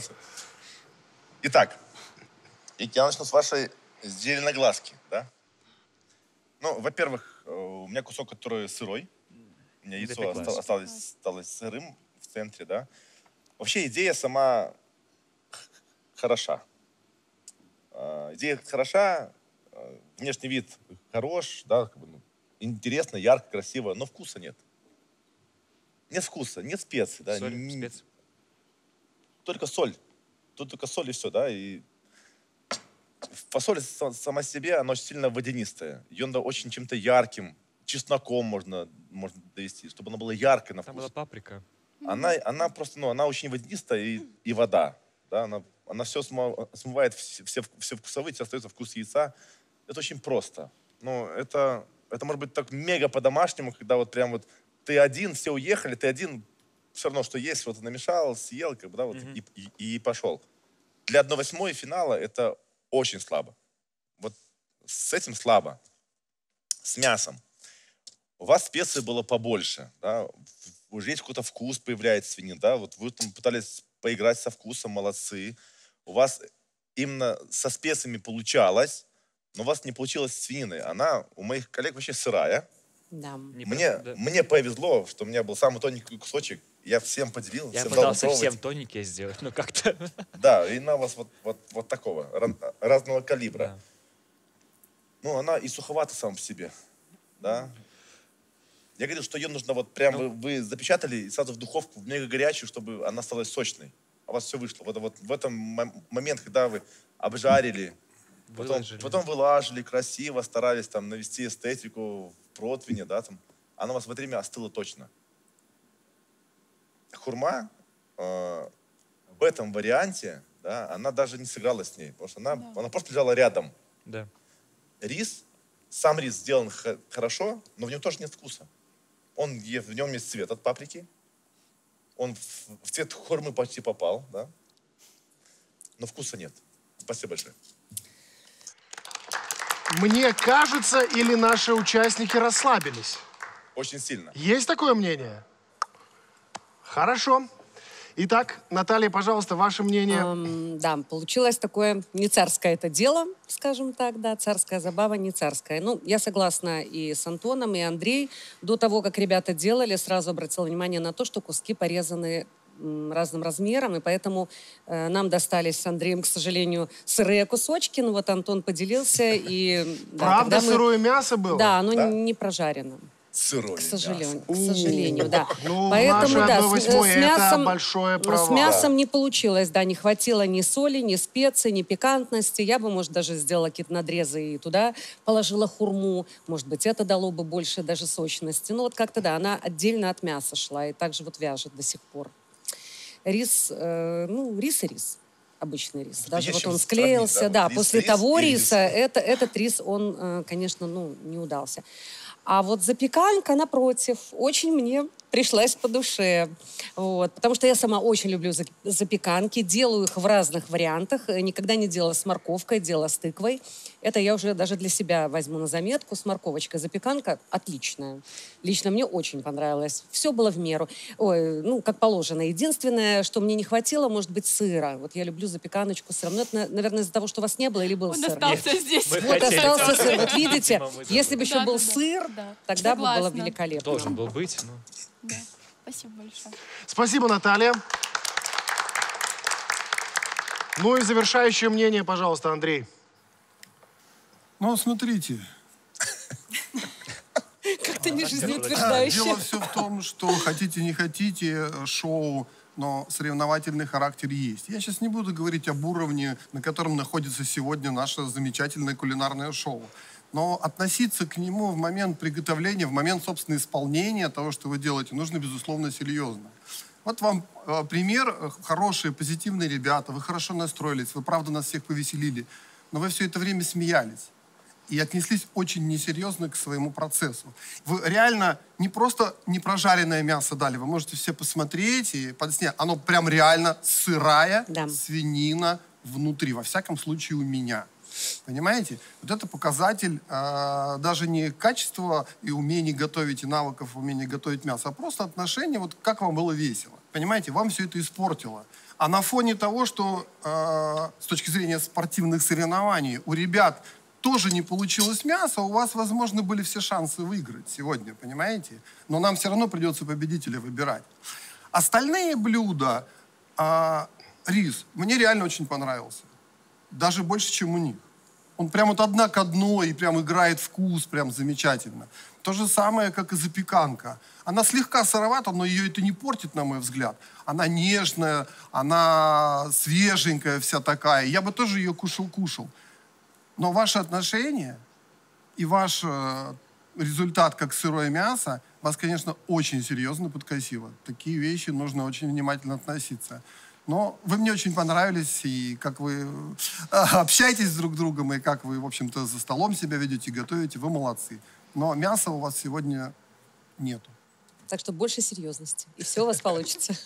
Speaker 9: Итак, я начну с вашей зеленоглазки, да? Ну, во-первых, у меня кусок, который сырой. У меня яйцо осталось, осталось, осталось сырым в центре, да? Вообще идея сама хороша. Идея хороша, внешний вид хорош, да, как бы, ну, интересно, ярко, красиво, но вкуса нет. Нет вкуса, нет специй, да?
Speaker 8: Соль,
Speaker 9: не,
Speaker 8: специи.
Speaker 9: Только соль. Тут только соль и все, да, и фасоль сама себе, она очень сильно водянистая. Ее надо очень чем-то ярким, чесноком можно, можно довести, чтобы она была яркой на вкус.
Speaker 8: Там была паприка.
Speaker 9: Она, она просто, ну, она очень водянистая и, и вода, да, она, она все смывает, все, все, все вкусовые, тебе остается вкус яйца. Это очень просто. Ну, это, это может быть так мега по-домашнему, когда вот прям вот ты один, все уехали, ты один, все равно, что есть, вот намешал, съел, как бы, да, вот, mm-hmm. и, и, и пошел. Для одной восьмой финала это очень слабо. Вот с этим слабо. С мясом. У вас специй было побольше, да, уже есть какой-то вкус появляется свинин, да, вот вы там пытались поиграть со вкусом, молодцы. У вас именно со специями получалось, но у вас не получилось с свининой. Она у моих коллег вообще сырая.
Speaker 7: Да.
Speaker 9: Мне, да. мне повезло, что у меня был самый тоненький кусочек. Я всем поделил.
Speaker 8: Я
Speaker 9: всем
Speaker 8: пытался всем тоненькие сделать, но как-то...
Speaker 9: Да, и на вас вот, вот, вот такого, разного калибра.
Speaker 8: Да.
Speaker 9: Ну, она и суховата сама по себе, да. Я говорил, что ее нужно вот прям, ну, вы, вы запечатали и сразу в духовку, в мега горячую, чтобы она стала сочной. А у вас все вышло. Вот, вот в этом момент, когда вы обжарили, потом, потом вылажили красиво, старались там навести эстетику в противне, да, там, она у вас в это время остыла точно. Хурма э, в этом варианте, да, она даже не сыграла с ней, потому что она, да. она просто лежала рядом.
Speaker 8: Да.
Speaker 9: Рис, сам рис сделан хорошо, но в нем тоже нет вкуса. Он, в нем есть цвет от паприки, он в, в цвет хурмы почти попал, да, но вкуса нет. Спасибо большое.
Speaker 2: Мне кажется, или наши участники расслабились?
Speaker 9: Очень сильно.
Speaker 2: Есть такое мнение? Хорошо. Итак, Наталья, пожалуйста, ваше мнение.
Speaker 7: Um, да, получилось такое не царское это дело, скажем так, да, царская забава, не царская. Ну, я согласна и с Антоном, и Андрей. До того, как ребята делали, сразу обратила внимание на то, что куски порезаны разным размером, и поэтому э, нам достались с Андреем, к сожалению, сырые кусочки. Ну вот Антон поделился. И, да,
Speaker 2: правда,
Speaker 7: мы...
Speaker 2: сырое мясо было?
Speaker 7: Да, оно
Speaker 2: да?
Speaker 7: не прожарено.
Speaker 9: Сырое
Speaker 7: к сожалению,
Speaker 9: мясо.
Speaker 7: К сожалению, да.
Speaker 2: Ну,
Speaker 7: поэтому, да, с, с мясом,
Speaker 2: большое
Speaker 7: с мясом не получилось, да, не хватило ни соли, ни специй, ни пикантности. Я бы, может, даже сделала какие-то надрезы и туда положила хурму. Может быть, это дало бы больше даже сочности. Ну, вот как-то, да, она отдельно от мяса шла и также вот вяжет до сих пор. Рис, э, ну, рис и рис. Обычный рис. Даже вот он склеился. Сравнить, да, да вот после рис, того риса это, этот рис, он, конечно, ну, не удался. А вот запеканка, напротив, очень мне пришлась по душе. Вот. Потому что я сама очень люблю запеканки, делаю их в разных вариантах. Никогда не делала с морковкой, делала с тыквой. Это я уже даже для себя возьму на заметку. С морковочкой запеканка отличная. Лично мне очень понравилось. Все было в меру. Ой, ну, как положено. Единственное, что мне не хватило, может быть, сыра. Вот я люблю запеканочку с сыром. Ну, это, наверное, из-за того, что у вас не было или был
Speaker 4: Он
Speaker 7: сыр?
Speaker 4: остался
Speaker 7: Нет.
Speaker 4: здесь.
Speaker 7: Вот
Speaker 8: хотели
Speaker 7: остался
Speaker 8: тоже.
Speaker 7: сыр. Вот видите, если бы еще
Speaker 4: Да,
Speaker 7: был
Speaker 4: да, да.
Speaker 7: сыр,
Speaker 4: Да.
Speaker 7: тогда бы было
Speaker 4: Согласна.
Speaker 7: великолепно.
Speaker 8: Должен был быть, но...
Speaker 4: Да. Спасибо большое.
Speaker 2: Спасибо, Наталья. Ну и завершающее мнение, пожалуйста, Андрей.
Speaker 10: Ну, смотрите.
Speaker 7: Как-то не
Speaker 10: Дело
Speaker 7: жизнеутверждающе.
Speaker 10: все в том, что хотите, не хотите, шоу, но соревновательный характер есть. Я сейчас не буду говорить об уровне, на котором находится сегодня наше замечательное кулинарное шоу. Но относиться к нему в момент приготовления, в момент, собственно, исполнения того, что вы делаете, нужно, безусловно, серьезно. Вот вам э, пример. Э, Хорошие, позитивные ребята. Вы хорошо настроились, вы, правда, нас всех повеселили. Но вы все это время смеялись. И отнеслись очень несерьезно к своему процессу. Вы реально не просто непрожаренное мясо дали, вы можете все посмотреть и подснять. Оно прям реально сырая
Speaker 7: Да.
Speaker 10: свинина внутри, во всяком случае у меня. Понимаете? Вот это показатель э, даже не качества и умений готовить, и навыков умения готовить мясо, а просто отношение, вот как вам было весело. Понимаете? Вам все это испортило. А на фоне того, что э, с точки зрения спортивных соревнований у ребят тоже не получилось мясо, у вас, возможно, были все шансы выиграть сегодня, понимаете? Но нам все равно придется победителя выбирать. Остальные блюда, э, рис, мне реально очень понравился. Даже больше, чем у них. Он прям вот одна к одной, и прям играет вкус, прям замечательно. То же самое, как и запеканка. Она слегка сыровата, но ее это не портит, на мой взгляд. Она нежная, она свеженькая вся такая. Я бы тоже ее кушал-кушал. Но ваше отношение и ваш э, результат, как сырое мясо, вас, конечно, очень серьезно подкосило. Такие вещи нужно очень внимательно относиться. Но вы мне очень понравились, и как вы э, общаетесь друг с другом, и как вы, в общем-то, за столом себя ведете, готовите, вы молодцы. Но мяса у вас сегодня нету.
Speaker 7: Так что больше серьезности. И все у вас получится.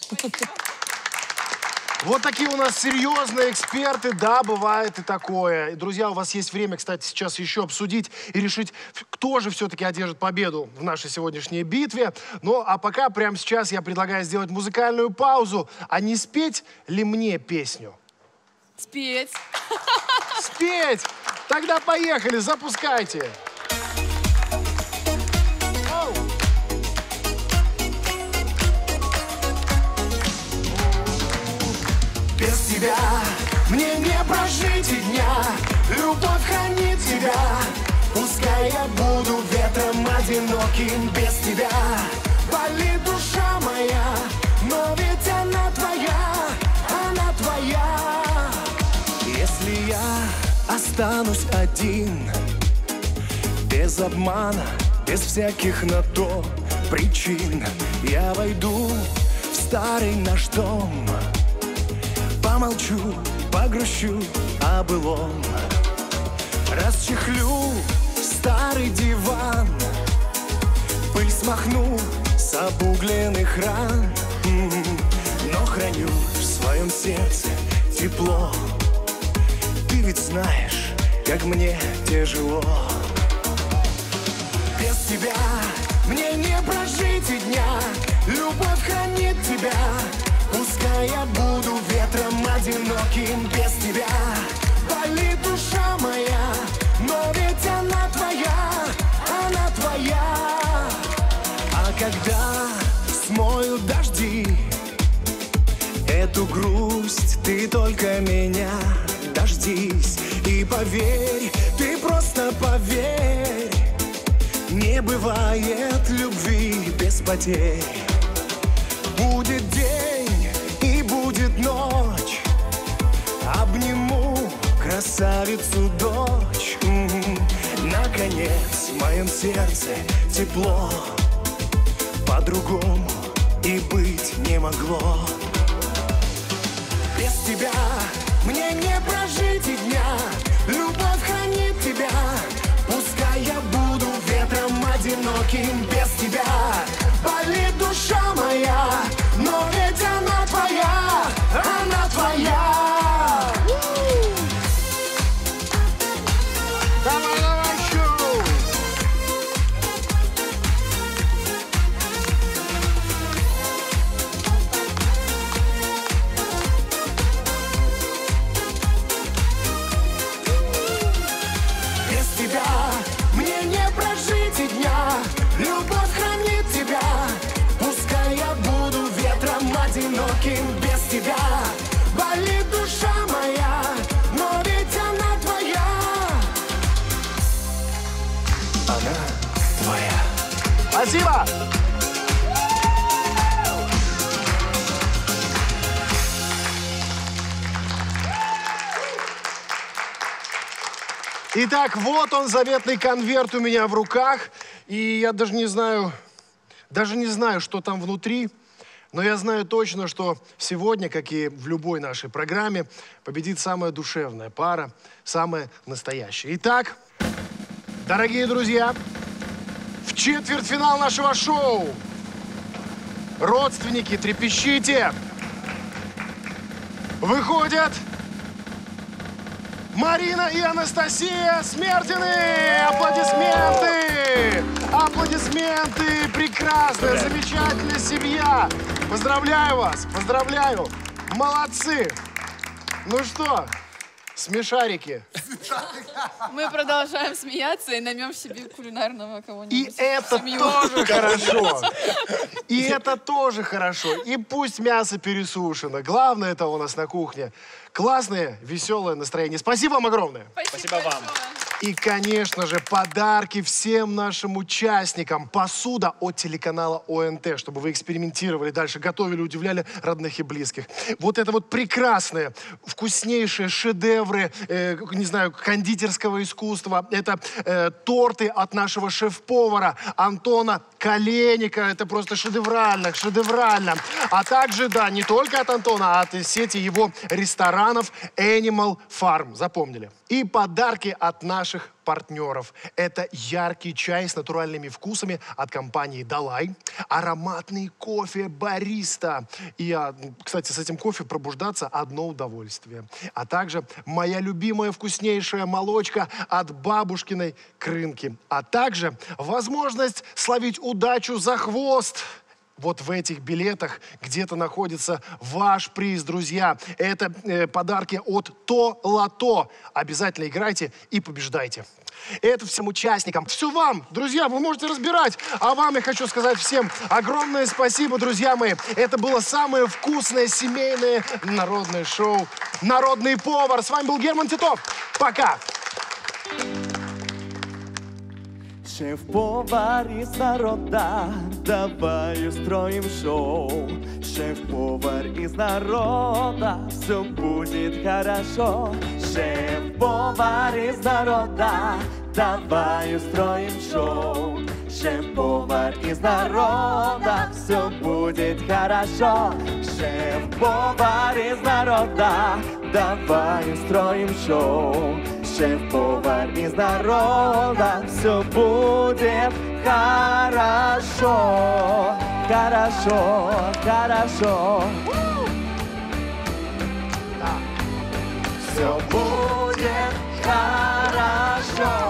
Speaker 2: Вот такие у нас серьезные эксперты. Да, бывает и такое. И, друзья, у вас есть время, кстати, сейчас еще обсудить и решить, кто же все-таки одержит победу в нашей сегодняшней битве. Ну, а пока, прямо сейчас, я предлагаю сделать музыкальную паузу. А не спеть ли мне песню?
Speaker 4: Спеть.
Speaker 2: Спеть! Тогда поехали, запускайте.
Speaker 1: Без тебя мне не прожить и дня. Любовь хранит тебя. Пускай я буду ветром одиноким. Без тебя болит душа моя. Но ведь она твоя, она твоя. Если я останусь один, без обмана, без всяких на то причин, я войду в старый наш дом. Помолчу, погрущу о былом. Расчехлю старый диван, пыль смахну с обугленных ран. Но храню в своем сердце тепло. Ты ведь знаешь, как мне тяжело. Без тебя мне не прожить и дня. Любовь хранит тебя. Пускай я буду ветром одиноким. Без тебя болит душа моя. Но ведь она твоя, она твоя. А когда смоют дожди эту грусть, ты только меня дождись. И поверь, ты просто поверь, не бывает любви без потерь. Будет день и будет ночь, обниму красавицу дочь. М-м-м. Наконец в моем сердце тепло, по-другому и быть не могло. Без тебя мне не прожить и дня. Любовь хранит тебя. Пускай я буду ветром одиноким. Без тебя болит душа одиноким без тебя. Болит душа моя, но ведь она твоя. Она твоя.
Speaker 2: Спасибо! Итак, вот он, заветный конверт у меня в руках. И я даже не знаю, даже не знаю, что там внутри. Но я знаю точно, что сегодня, как и в любой нашей программе, победит самая душевная пара, самая настоящая. Итак, дорогие друзья, в четвертьфинал нашего шоу. Родственники, трепещите. Выходят Марина и Анастасия Смертины! Аплодисменты! Аплодисменты! Прекрасная, замечательная семья! Поздравляю вас! Поздравляю! Молодцы! Ну что, смешарики?
Speaker 4: Мы продолжаем смеяться и наймем себе кулинарного кого-нибудь.
Speaker 2: И это
Speaker 4: семью.
Speaker 2: тоже хорошо. И это тоже хорошо. И пусть мясо пересушено. Главное это у нас на кухне. Классное, веселое настроение. Спасибо вам огромное.
Speaker 8: Спасибо вам.
Speaker 2: И, конечно же, подарки всем нашим участникам. Посуда от телеканала ОНТ, чтобы вы экспериментировали дальше, готовили, удивляли родных и близких. Вот это вот прекрасные, вкуснейшие шедевры, э, не знаю, кондитерского искусства. Это э, торты от нашего шеф-повара Антона Коленника. Это просто шедеврально, шедеврально. А также, да, не только от Антона, а от сети его ресторанов Animal Farm. Запомнили? И подарки от наших партнеров. Это яркий чай с натуральными вкусами от компании Далай, ароматный кофе Бариста. И, кстати, с этим кофе пробуждаться одно удовольствие. А также моя любимая вкуснейшая молочка от бабушкиной крынки. А также возможность словить удачу за хвост. Вот в этих билетах где-то находится ваш приз, друзья. Это э, подарки от То Лото. Обязательно играйте и побеждайте. Это всем участникам. Все вам, друзья, вы можете разбирать. А вам я хочу сказать всем огромное спасибо, друзья мои. Это было самое вкусное семейное народное шоу «Народный повар». С вами был Герман Титов. Пока.
Speaker 13: Шеф-повар из народа, давай устроим шоу. Шеф-повар из народа, все будет хорошо. Шеф-повар из народа, давай устроим шоу. Шеф-повар из народа, все будет хорошо. Шеф-повар из народа, давай устроим шоу. Шеф-повар из народа, все будет хорошо, хорошо, хорошо. Все будет хорошо.